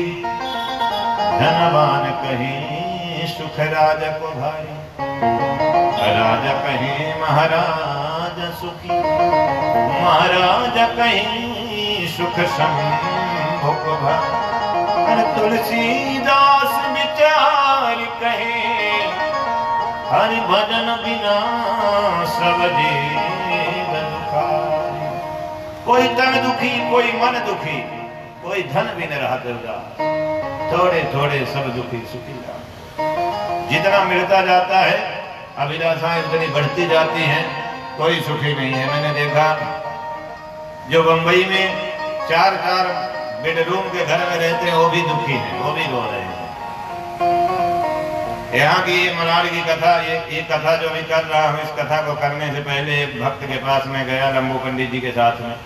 धनवान कहे सुख राजा को भाई, राजा कहे महाराज सुखी, महाराज कहे सुख संभोग भाई। तुलसीदास विचार कहे हरि भजन बिना सब जीवन दुखारी। कोई तन दुखी, कोई मन दुखी, कोई धन भी न रहा दुर्दास। थोड़े थोड़े सब दुखी सुखी रहा। जितना मिलता जाता है अभिलाषाएं इतनी बढ़ती जाती हैं, कोई सुखी नहीं है। मैंने देखा जो बंबई में चार चार बेडरूम के घर में रहते हैं वो भी दुखी हैं, वो भी रो रहे हैं। यहाँ की ये मलाड़ की कथा, ये ये कथा जो मैं कर रहा हूँ, इस कथा को करने से पहले एक भक्त के पास में गया लंबू पंडित जी के साथ में।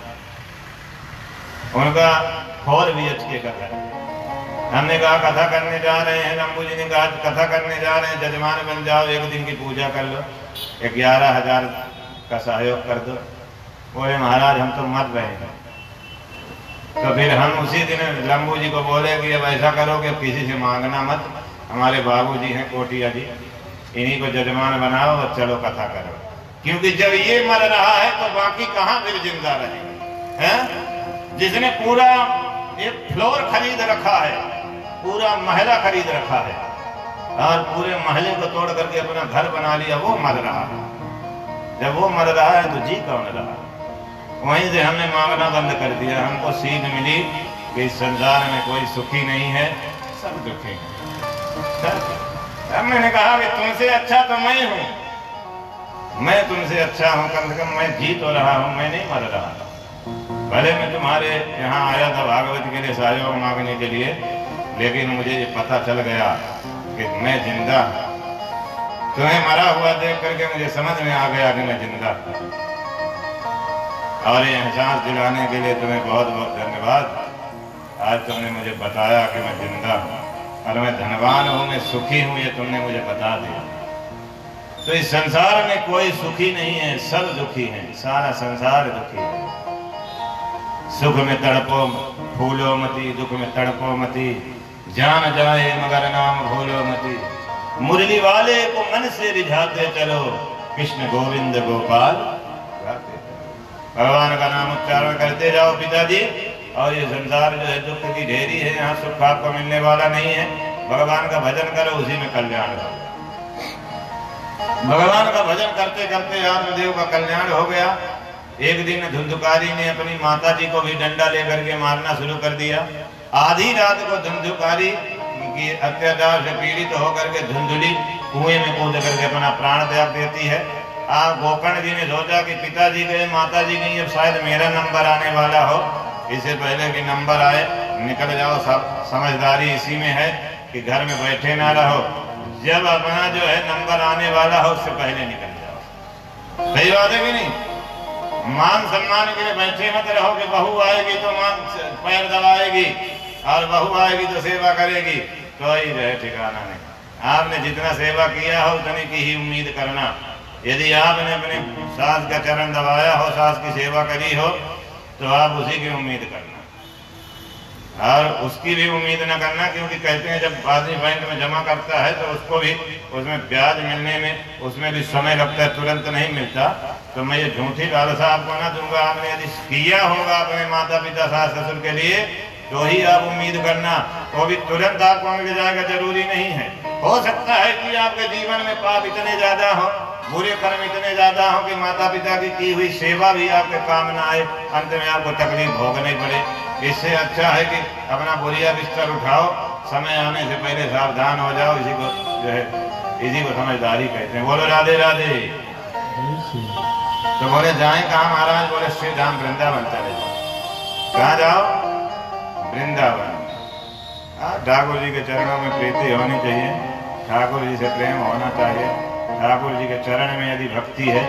उनका फोर बी एच के का घर। हमने कहा कथा करने जा रहे हैं, लंबू जी ने कहा कथा करने जा रहे हैं, जजमान बन जाओ, एक दिन की पूजा कर लो, ग्यारह हजार का सहयोग कर दो। बोले महाराज हम तो मर रहे हैं। तो फिर हम उसी दिन लंबू जी को बोले कि अब ऐसा करो कि अब किसी से मांगना मत, हमारे बाबू जी हैं कोटिया जी, इन्हीं को जजमान बनाओ और चलो कथा करो। क्योंकि जब ये मर रहा है तो बाकी कहाँ फिर जिंदा रहेंगे हैं? जिसने पूरा एक फ्लोर खरीद रखा है, पूरा महला खरीद रखा है और पूरे महले को तोड़ करके अपना घर बना लिया, वो मर रहा है। जब वो मर रहा है तो जी कौन रहा? वहीं से हमने मांगना बंद कर दिया। हमको सीख मिली कि इस संसार में कोई सुखी नहीं है, सब दुखी है। अब मैंने कहा कि तुमसे अच्छा तो मैं हूँ, मैं तुमसे अच्छा हूँ, कम से कम मैं जी तो रहा हूँ, मैं नहीं मर रहा। भले मैं तुम्हारे यहाँ आया था भागवत के लिए सहयोग मांगने के लिए, लेकिन मुझे ये पता चल गया कि मैं जिंदा। तुम्हें मरा हुआ देख करके मुझे समझ में आ गया कि मैं जिंदा। और ये एहसास दिलाने के लिए तुम्हें बहुत बहुत धन्यवाद। आज तुमने मुझे बताया कि मैं जिंदा हूँ और मैं धनवान हूँ, मैं सुखी हूँ, ये तुमने मुझे बता दिया। तो इस संसार में कोई सुखी नहीं है, सब दुखी हैं, सारा संसार दुखी है। सुख में तड़पो फूलो मती, दुख में तड़पो मती, जान जाए मगर नाम भूलो मती। मुरली वाले को मन से रिझाते चलो, कृष्ण गोविंद गोपाल गाते चलो। भगवान का नाम उच्चारण करते जाओ पिताजी। और ये संसार जो है दुख की ढेरी है, यहाँ सुख आपको मिलने वाला नहीं है। भगवान का भजन करो, उसी में कल्याण हो। भगवान का भजन करते करते आत्मदेव का कल्याण हो गया। एक दिन धुंधुकारी ने अपनी माता जी को भी डंडा लेकर के मारना शुरू कर दिया। आधी रात को धुंधुकारी की अत्याचार से पीड़ित तो होकर के धुंधुली कुएं में कूद करके अपना प्राण त्याग देती है। आ गोकर्ण जी ने सोचा कि पिताजी गए, माता जी गई, अब शायद मेरा नंबर आने वाला हो, इससे पहले कि नंबर आए निकल जाओ। सब समझदारी इसी में है कि घर में बैठे ना रहो, जब अपना जो है नंबर आने वाला हो उससे पहले निकल जाओ। सही बात है कि नहीं? मान सम्मान के लिए बैठे मत रहो कि बहू आएगी तो मान पैर दबाएगी और बहू आएगी तो सेवा करेगी, तो ही रहे ठिकाना नहीं। आपने जितना सेवा किया हो उतने की ही उम्मीद करना। यदि आपने अपने सास का चरण दबाया हो, सास की सेवा करी हो, तो आप उसी की उम्मीद करना और उसकी भी उम्मीद न करना, क्योंकि कहते हैं जब आदमी बैंक में जमा करता है तो उसको भी उसमें ब्याज मिलने में उसमें भी समय लगता है, तुरंत नहीं मिलता। तो मैं ये झूठी लालसा आपको ना दूंगा। आपने यदि किया होगा अपने माता पिता सास ससुर के लिए तो ही आप उम्मीद करना, वो भी तुरंत आपको मिल जाएगा जरूरी नहीं है। हो सकता है कि आपके जीवन में पाप इतने ज्यादा हो, बुरे कर्म इतने ज्यादा हो कि माता पिता की की हुई सेवा भी आपके काम ना आए, अंत में आपको तकलीफ भोगनी पड़े। इससे अच्छा है कि अपना बोरिया बिस्तर उठाओ, समय आने से पहले सावधान हो जाओ। इसी को जो है इसी को समझदारी कहते हैं। बोलो राधे राधे। तो बोले जाए कहाँ महाराज? बोले श्री धाम वृंदावन चले जाओ। कहाँ जाओ? वृंदावन। ठाकुर जी के चरणों में प्रीति होनी चाहिए, ठाकुर जी से प्रेम होना चाहिए। ठाकुर जी के चरण में यदि भक्ति है,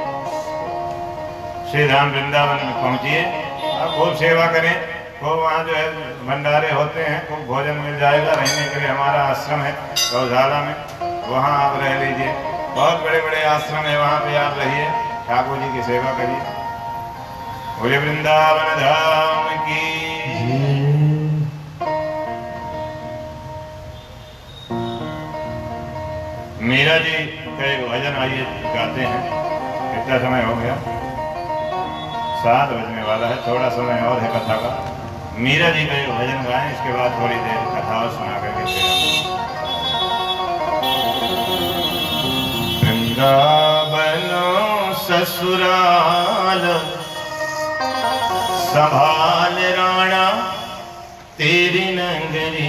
श्री धाम वृंदावन में पहुंचिए, आप खूब सेवा करें, खूब वहाँ जो है भंडारे होते हैं, खूब भोजन मिल जाएगा। रहने के लिए हमारा आश्रम है गौशाला में, वहाँ आप रह लीजिए। बहुत बड़े बड़े आश्रम है, वहाँ पे आप रहिए, ठाकुर जी की सेवा करिए। बोले वृंदावन धाम की। मीरा जी का एक भजन आइए गाते हैं। कितना समय हो गया? सात बजने वाला है, थोड़ा समय और है कथा का। मीरा जी का एक भजन गाएं, इसके बाद थोड़ी देर कथा और सुना करके फिर वृंदावन ससुराल संभाल राणा तेरी नगरी।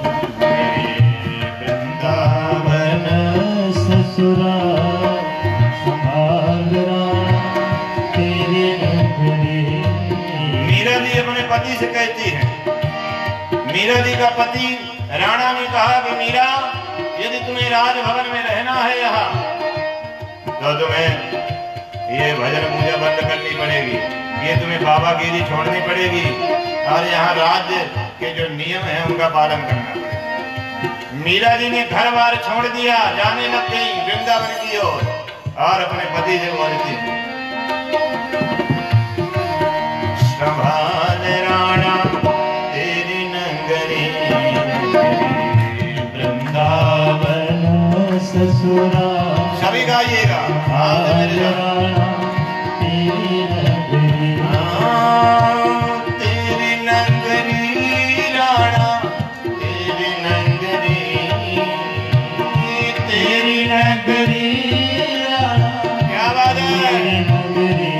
वृंदावन ससुराल संभाल राणा तेरी नगरी। मीरा जी अपने पति से कहती है, मीरा जी का पति राणा ने कहा कि मीरा, यदि तुम्हें राजभवन में रहना है यहाँ, तो तुम्हें ये भजन पूजा बंद करनी पड़ेगी, ये तुम्हें बाबागिरी छोड़नी पड़ेगी और यहाँ राज्य के जो नियम है उनका पालन करना पड़ेगा। मीरा जी ने घर बार छोड़ दिया, जाने लग गई वृंदावन की ओर और अपने पति से बोलती, संभाल राणा तेरी नगरी। वृंदावन ससुराल सभी गाइएगा। राणा तेरी नगरी। तेरी नगरी राणा तेरी नगरी, तेरी नगरी राणा क्या बात है? तेरी नगरी।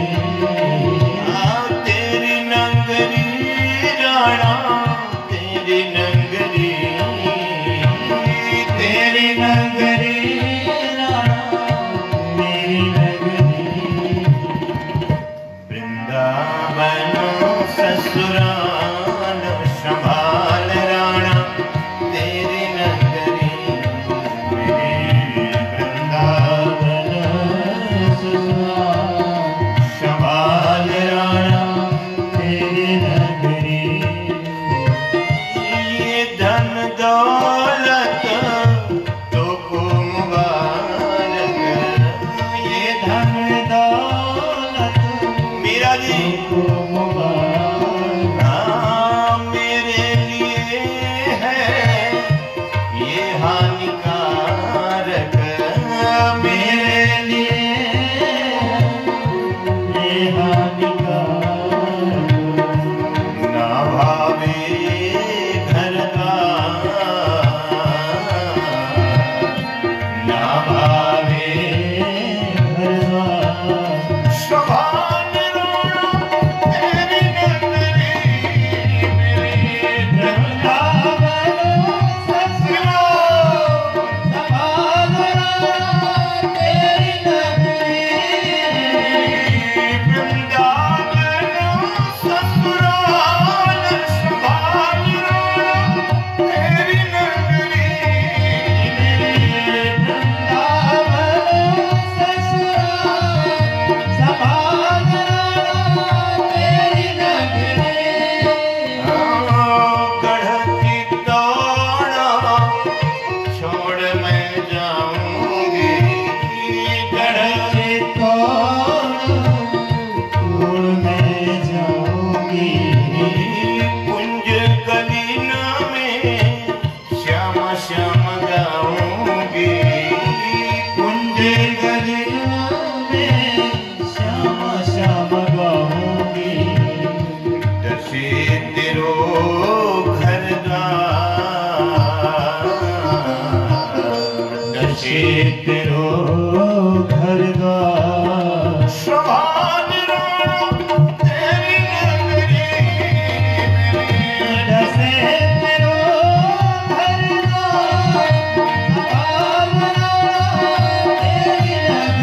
तेरी नगरी राणा तेरी नगरी, तेरी नगरी राणा तेरी नगरी। वृंदावन ससुराल संभाल राणा तेरी नगरी। वृंदावन ससुराल संभाल राणा तेरी नगरी। ये धन दौलत तो को मुबारक मैं जाऊंगी से कौन धूल में जाऊंगी कुंज कलीना में श्याम श्याम गाऊंगी कुंज गलिया में श्याम श्याम गाऊंगी दशे तेरो घर द्वार दशे तेरो घर द्वार सभान राणा तेरी नगरी दसे तेरो घर द्वार सभान राणा तेरी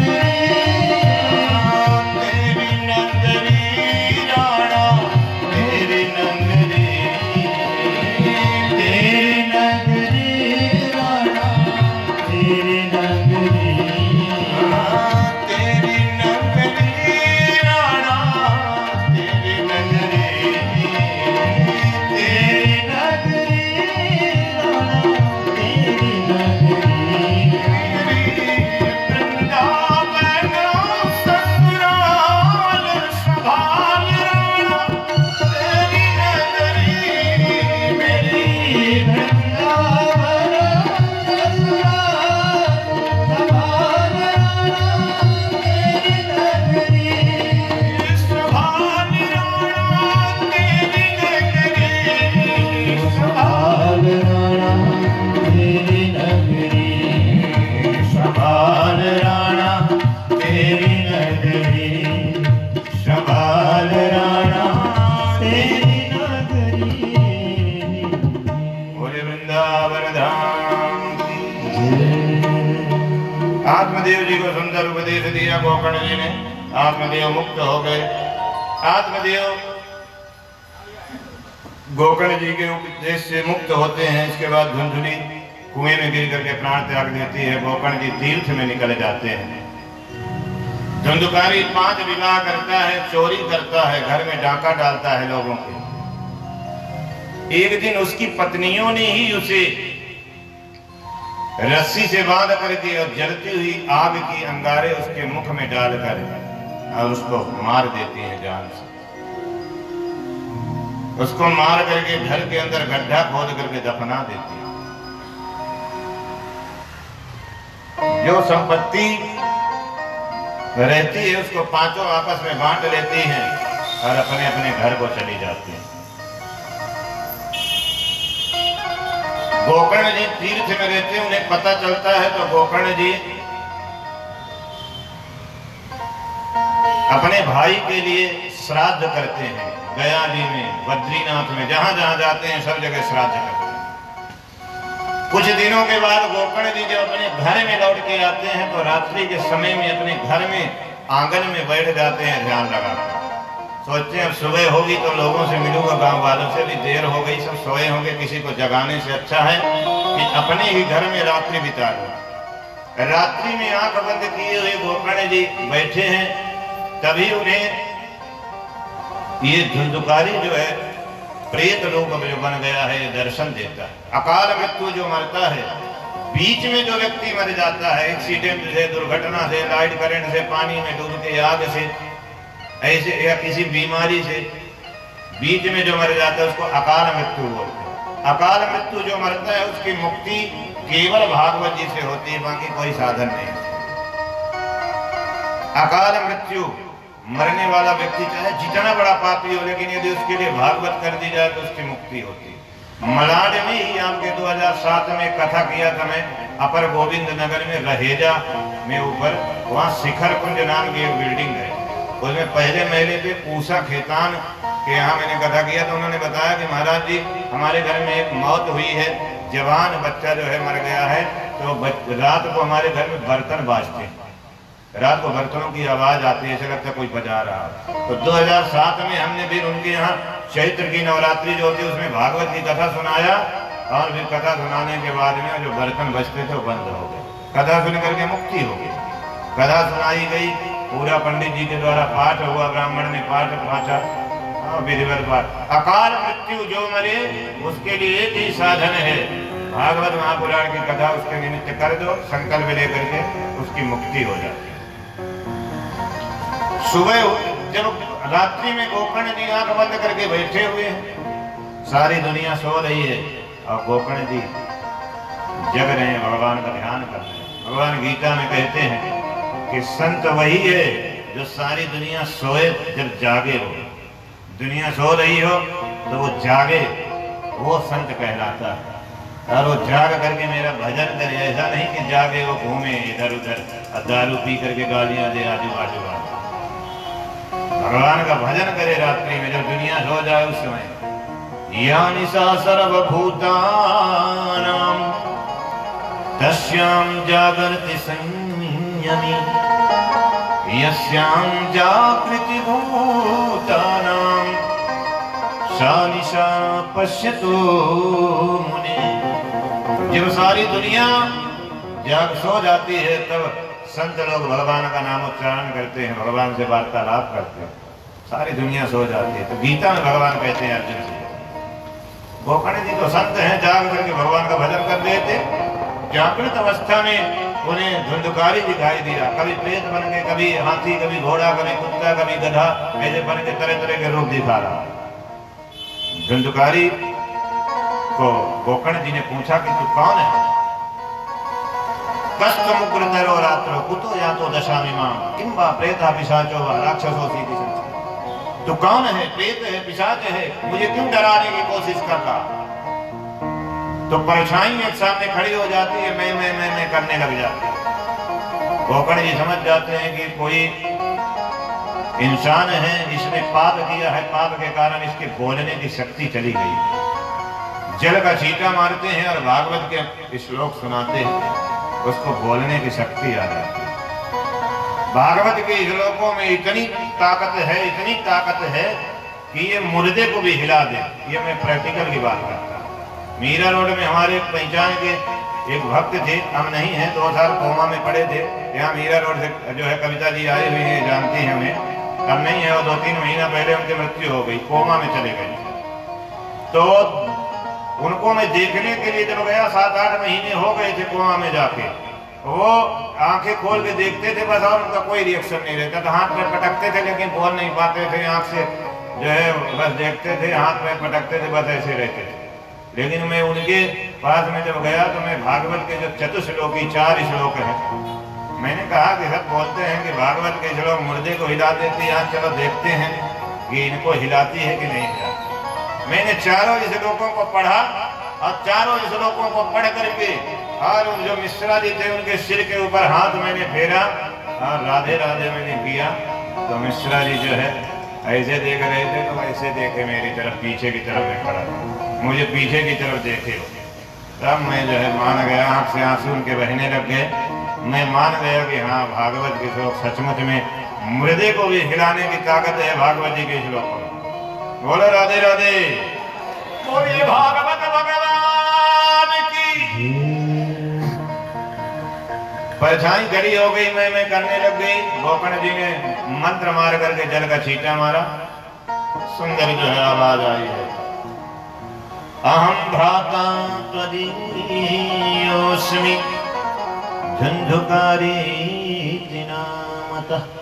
नगरी तेरी नगरी राणा तेरी नगरी तेरी नगरी राणा तेरी नगरी तेरी नगरी राणा तेरी नगरी तेरी नगरी राणा तेरी नगरी वृंदावन ससुराल सभान राणा तेरी नगरी मेरी वृंदावन ससुराल सभान राणा तेरी नगरी सभान राणा तेरी नगरी सभान राणा तेरी नगरी सभान राणा तेरी नगरी सभान राणा तेरी नगरी बोले वृंदावन धाम की। आत्मदेव जी को सुंदर उपदेश दिया गोकर्ण जी ने। आत्मदेव मुक्त हो गए। आत्मदेव गोकर्ण जी के उपदेश से मुक्त होते हैं। इसके बाद धुंधुली कुएं में गिर करके प्राण त्याग देती है। गोकर्ण जी तीर्थ में निकल जाते हैं। धुंधुकारी पांच विवाह करता है, चोरी करता है, घर में डाका डालता है लोगों के। एक दिन उसकी पत्नियों ने ही उसे रस्सी से बांध करके और जलती हुई आग की अंगारे उसके मुख में डालकर और उसको मार देती हैं जान से। उसको मार करके घर के अंदर गड्ढा खोद करके दफना देती है। जो संपत्ति रहती है उसको पांचों आपस में बांट लेती हैं और अपने अपने घर को चली जाती हैं। गोकर्ण जी तीर्थ में रहते हैं। उन्हें पता चलता है तो गोकर्ण जी अपने भाई के लिए श्राद्ध करते हैं। गया जी में, बद्रीनाथ में, जहां जहां जाते हैं सब जगह श्राद्ध करते हैं। कुछ दिनों के बाद गोकर्ण जी जब अपने घर में लौट के आते हैं तो रात्रि के समय में अपने घर में आंगन में बैठ जाते हैं ध्यान लगाकर। सोचते हैं अब सुबह होगी तो लोगों से मिलूंगा, गांव वालों से भी देर हो गई, सब सोए होंगे, किसी को जगाने से अच्छा है कि अपने ही घर में रात्रि बिता लो। रात्रि में आंख बंद किए हुए गोकर्ण जी बैठे हैं। तभी उन्हें ये धुंधुकारी जो है प्रेत रूप में जो बन गया है ये दर्शन देता है। अकाल मृत्यु जो मरता है, बीच में जो व्यक्ति मर जाता है एक्सीडेंट से, दुर्घटना से, लाइट करंट से, पानी में डूब के, आग से, ऐसे या किसी बीमारी से बीच में जो मर जाता है उसको अकाल मृत्यु बोलते हैं। अकाल मृत्यु जो मरता है उसकी मुक्ति केवल भागवत जी से होती है, बाकी कोई साधन नहीं। अकाल मृत्यु मरने वाला व्यक्ति चाहे जितना बड़ा पापी हो, लेकिन यदि उसके लिए भागवत कर दी जाए तो उसकी मुक्ति होती है। मलाड में ही आपके दो हज़ार सात में कथा किया था मैं, अपर गोविंद नगर में रहेजा में ऊपर, वहाँ शिखर कुंज नाम की एक बिल्डिंग है। उसमें पहले महले पे पूसा खेतान के यहाँ मैंने कथा किया तो उन्होंने बताया कि महाराज जी हमारे घर में एक मौत हुई है, जवान बच्चा जो है मर गया है, तो रात को हमारे घर में बर्तन बाजते हैं, रात को बर्तनों की आवाज आती है, ऐसा लगता है कोई बजा रहा है। तो दो हज़ार सात में हमने फिर उनके यहाँ चैत्र की नवरात्रि जो होती है उसमें भागवत की कथा सुनाया, और फिर कथा सुनाने के बाद में जो बर्तन बजते थे वो बंद हो गए। कथा सुन करके मुक्ति हो गई। कथा सुनाई गई, पूरा पंडित जी के द्वारा पाठ हुआ, ब्राह्मण ने पाठ पाचा, विधिवत पाठ। अकाल मृत्यु जो मरे उसके लिए एक ही साधन है, भागवत महापुराण की कथा उसके निमित्त कर दो, संकल्प लेकर के उसकी मुक्ति हो जाती है। सुबह जब रात्रि में गोकर्ण जी आंख बंद करके बैठे हुए हैं, सारी दुनिया सो रही है और गोकर्ण जी जग रहे हैं, भगवान का ध्यान कर रहे हैं। भगवान गीता में कहते हैं कि संत वही है जो सारी दुनिया सोए जब जागे हो। दुनिया सो रही हो तो वो जागे, वो संत कहलाता है। और वो जाग करके मेरा भजन करे, ऐसा नहीं कि जागे वो घूमे इधर उधर और दारू पी करके गालियां दे आजू बाजू वाले। भगवान का भजन करे रात्रि में, जब दुनिया सो जाए उस समय। या निशा सर्वभूतानां तस्यां जागर्ति संयमी, यस्यां जागृति भूतानां सा निशा पश्यतो मुने। जब सारी दुनिया जाग सो जाती है तब संत लोग भगवान का नाम उच्चारण करते हैं, भगवान से वार्तालाप करते हैं। सारी दुनिया सो जाती है। तो गीता में भगवान कहते हैं अर्जुन से, गोकर्ण जी तो संत हैं, जाग करके भगवान का भजन कर रहे थे। जागृत अवस्था में उन्हें धुंधकारी दिखाई दिया, कभी प्रेत बन के, कभी हाथी, कभी घोड़ा, कभी कुत्ता, कभी गधा, ऐसे बन के तरह तरह के रूप दिखा रहा। धुंधकारी को गोकर्ण जी ने पूछा कि तू कौन है? कस्तमुग्र नरो रात्रो कुतो यातो दशामिमां किं वा प्रेता पिशाचो वा राक्षसो सीति संचि। तू कौन है? प्रेत है, पिशाच है, मुझे क्यों डराने की कोशिश करता? तो परछाई एक सामने खड़ी हो जाती है, मैं मैं मैं मैं करने लग जाती है। गोकर्ण जी समझ जाते हैं कि कोई इंसान है, इसने पाप किया है, पाप के कारण इसके बोलने की शक्ति चली गई। जल का छींटा मारते हैं और भागवत के श्लोक सुनाते हैं, उसको बोलने की शक्ति आ जाती है। भागवत के श्लोकों में इतनी ताकत है, इतनी ताकत है कि ये मुर्दे को भी हिला दे। ये मैं प्रैक्टिकल की बात करता हूँ। मीरा रोड में हमारे पहचान के एक भक्त थे, हम नहीं हैं, दो साल कोमा में पड़े थे। यहाँ मीरा रोड से जो है कविता जी आए हुए हैं, जानती हैं हमें, हम नहीं है। और दो तीन महीना पहले उनकी मृत्यु हो गई, कोमा में चले गए। तो उनको मैं देखने के लिए जब गया, सात आठ महीने हो गए थे कोमा में जाके, वो आंखें खोल के देखते थे बस, और उनका कोई रिएक्शन नहीं रहता था। हाथ में पटकते थे लेकिन बोल नहीं पाते थे, आंख से जो है बस देखते थे, हाथ में पटकते थे, बस ऐसे रहते थे। लेकिन मैं उनके पास में जब गया तो मैं भागवत के जो चतुश्लोकी चार श्लोक हैं, मैंने कहा कि सब बोलते हैं कि भागवत के श्लोक मुर्दे को हिला देती है, आज चलो देखते हैं कि इनको हिलाती है कि नहीं हिलाती। मैंने चारों श्लोकों को पढ़ा और चारों श्लोकों को पढ़ करके और जो मिश्रा जी थे उनके सिर के ऊपर हाथ मैंने फेरा और राधे राधे मैंने किया। तो मिश्रा जी जो है ऐसे देख रहे थे, तो ऐसे देखे मेरी तरफ, पीछे की तरफ में खड़ा, मुझे पीछे की तरफ देखे। तब मैं जो है मान गया, आंख से आंसू उनके बहने लग गए। मैं मान गया कि हाँ, भागवत के श्लोक सचमुच में मुर्दे को भी हिलाने की ताकत है भागवत जी के श्लोकों में। बोलो राधे राधे, बोलिए भागवत भगवान की। परछाई खड़ी हो गई, मैं मैं करने लग गई। गोकर्ण जी ने मंत्र मार करके जल का छींटा मारा, सुंदर जो है आवाज आई है, अहम भ्राता त्वदीयोऽस्मि धुंधुकारी नामतः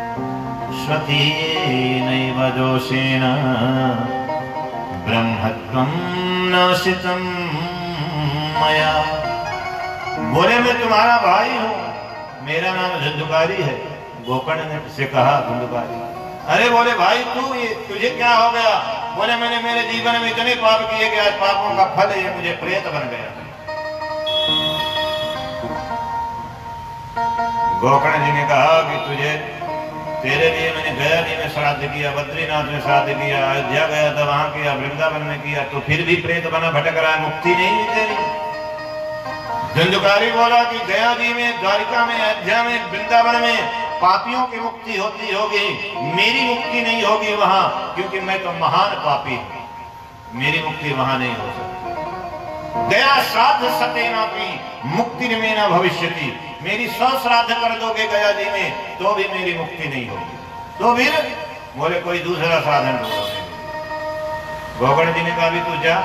स्वकीयेनैव दोषेण ब्रह्मत्वं नाशितं मया। बोले मैं तुम्हारा भाई हूँ, मेरा नाम धुंधुकारी है। गोकर्ण ने से कहा धुंधुकारी, अरे बोले भाई तू ये तुझे क्या हो गया? बोले मैंने मेरे जीवन में इतने पाप किए कि आज पापों का फल है, मुझे प्रेत बन गया। गोकर्ण जी ने कहा कि तुझे, तेरे लिए मैंने गया जी में श्राद्ध किया, बद्रीनाथ में श्राद्ध किया, अयोध्या गया था वहां किया, वृंदावन में किया, तो फिर भी प्रेत बना भटक रहा है, मुक्ति नहीं मिलेगी। धुंधुकारी बोला कि गया जी में, द्वारिका में, अयोध्या में, वृंदावन में पापियों की मुक्ति होती होगी, मेरी मुक्ति नहीं होगी वहां, क्योंकि मैं तो महान पापी हूं, मेरी मुक्ति वहां नहीं हो सकती। गया श्राद्ध सतेनापि मुक्ति में न भविष्यति, मेरी सौ श्राद्ध कर दोगे गया जी में तो भी मेरी मुक्ति नहीं होगी। तो फिर बोले कोई दूसरा साधन ढूंढो। गोकर्ण जी ने कहा भी तू जा,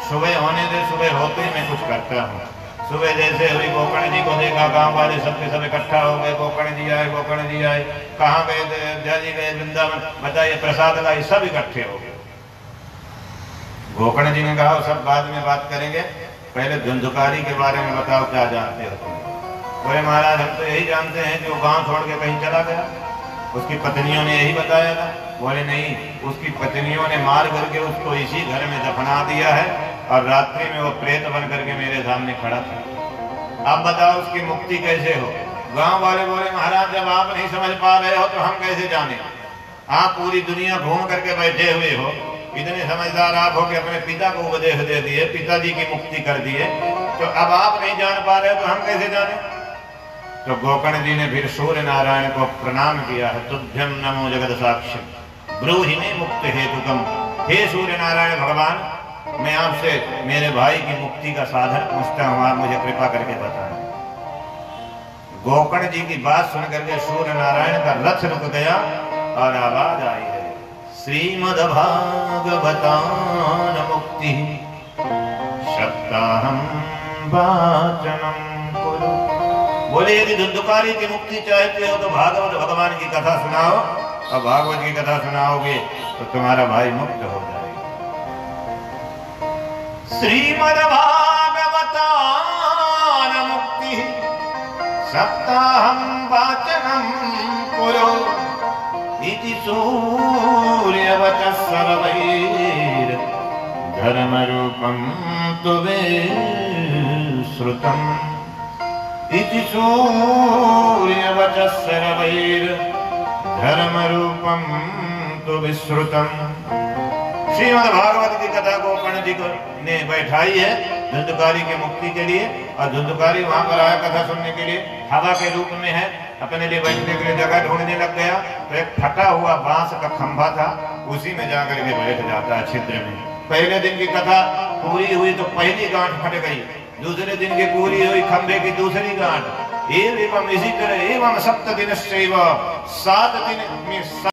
सुबह होने दे, सुबह होते ही मैं कुछ करता हूँ। सुबह जैसे हुई गोकर्ण जी को देखा, गांव वाले सबके सब इकट्ठा हो गए, गोकर्ण जी आए, गोकर्ण जी आए, कहाँ गए थे, अयोध्या जी गए, वृंदावन, बताइए प्रसाद लाई, सब इकट्ठे हो गए। गोकर्ण जी ने कहा सब बाद में बात करेंगे, पहले धुंधुकारी के बारे में बताओ, क्या जानते हो तुम? बोले महाराज हम तो यही जानते हैं कि वो गांव छोड़ के कहीं चला गया, उसकी पत्नियों ने यही बताया था। बोले नहीं, उसकी पत्नियों ने मार करके उसको इसी घर में दफना दिया है और रात्रि में वो प्रेत बन करके मेरे सामने खड़ा था। अब बताओ उसकी मुक्ति कैसे हो? गांव वाले बोले महाराज जब आप नहीं समझ पा रहे हो तो हम कैसे जाने? आप पूरी दुनिया घूम करके बैठे हुए हो, इतने समझदार आप हो कि अपने पिता को उपदेश दे दिए, पिताजी की मुक्ति कर दिए, तो अब आप नहीं जान पा रहे तो हम कैसे जाने? तो गोकर्ण जी ने फिर सूर्य नारायण को प्रणाम किया है। तुभ्यम नमो जगत साक्षी ब्रूहि में मुक्ति हेतुकम। हे सूर्य नारायण भगवान, मैं आपसे मेरे भाई की मुक्ति का साधन पूछता हूँ, आप मुझे कृपा करके बताएं। गोकर्ण जी की बात सुनकर के सूर्य नारायण का रथ रुक गया और आवाज आई है, श्रीमद्भागवतान मुक्ति सप्ताहम वाचनम कुरु। बोले यदि धुंधुकारी की मुक्ति चाहते हो तो भागवत भगवान की कथा सुनाओ, और भागवत की कथा सुनाओगे तो तुम्हारा भाई मुक्त हो जाएगा। श्रीमद्भागवतान मुक्ति सप्ताहम वाचनम कुरु इति सूर्यवचः सर्वैर् धर्मरूपं तु विश्रुतम् इति सूर्यवचः सर्वैर् धर्मरूपं तु विश्रुतम्। श्रीमद् भागवत की कथा गोकर्ण जी को ने बैठाई है धुंधुकारी की मुक्ति के लिए, और धुंधुकारी वहां पर आया कथा सुनने के लिए, हवा के रूप में है, अपने लिए बैठने के लिए जगह ढूंढने लग गया। तो एक फटा हुआ बांस का खंभा था, उसी में जाकर के बैठ जाता है छिद्र में। पहले दिन की कथा पूरी हुई तो पहली गांठ फट गई, दूसरे दिन की पूरी हुई खंभे की दूसरी गांठ, एवं इसी तरह एवं सप्त दिन सात दिन में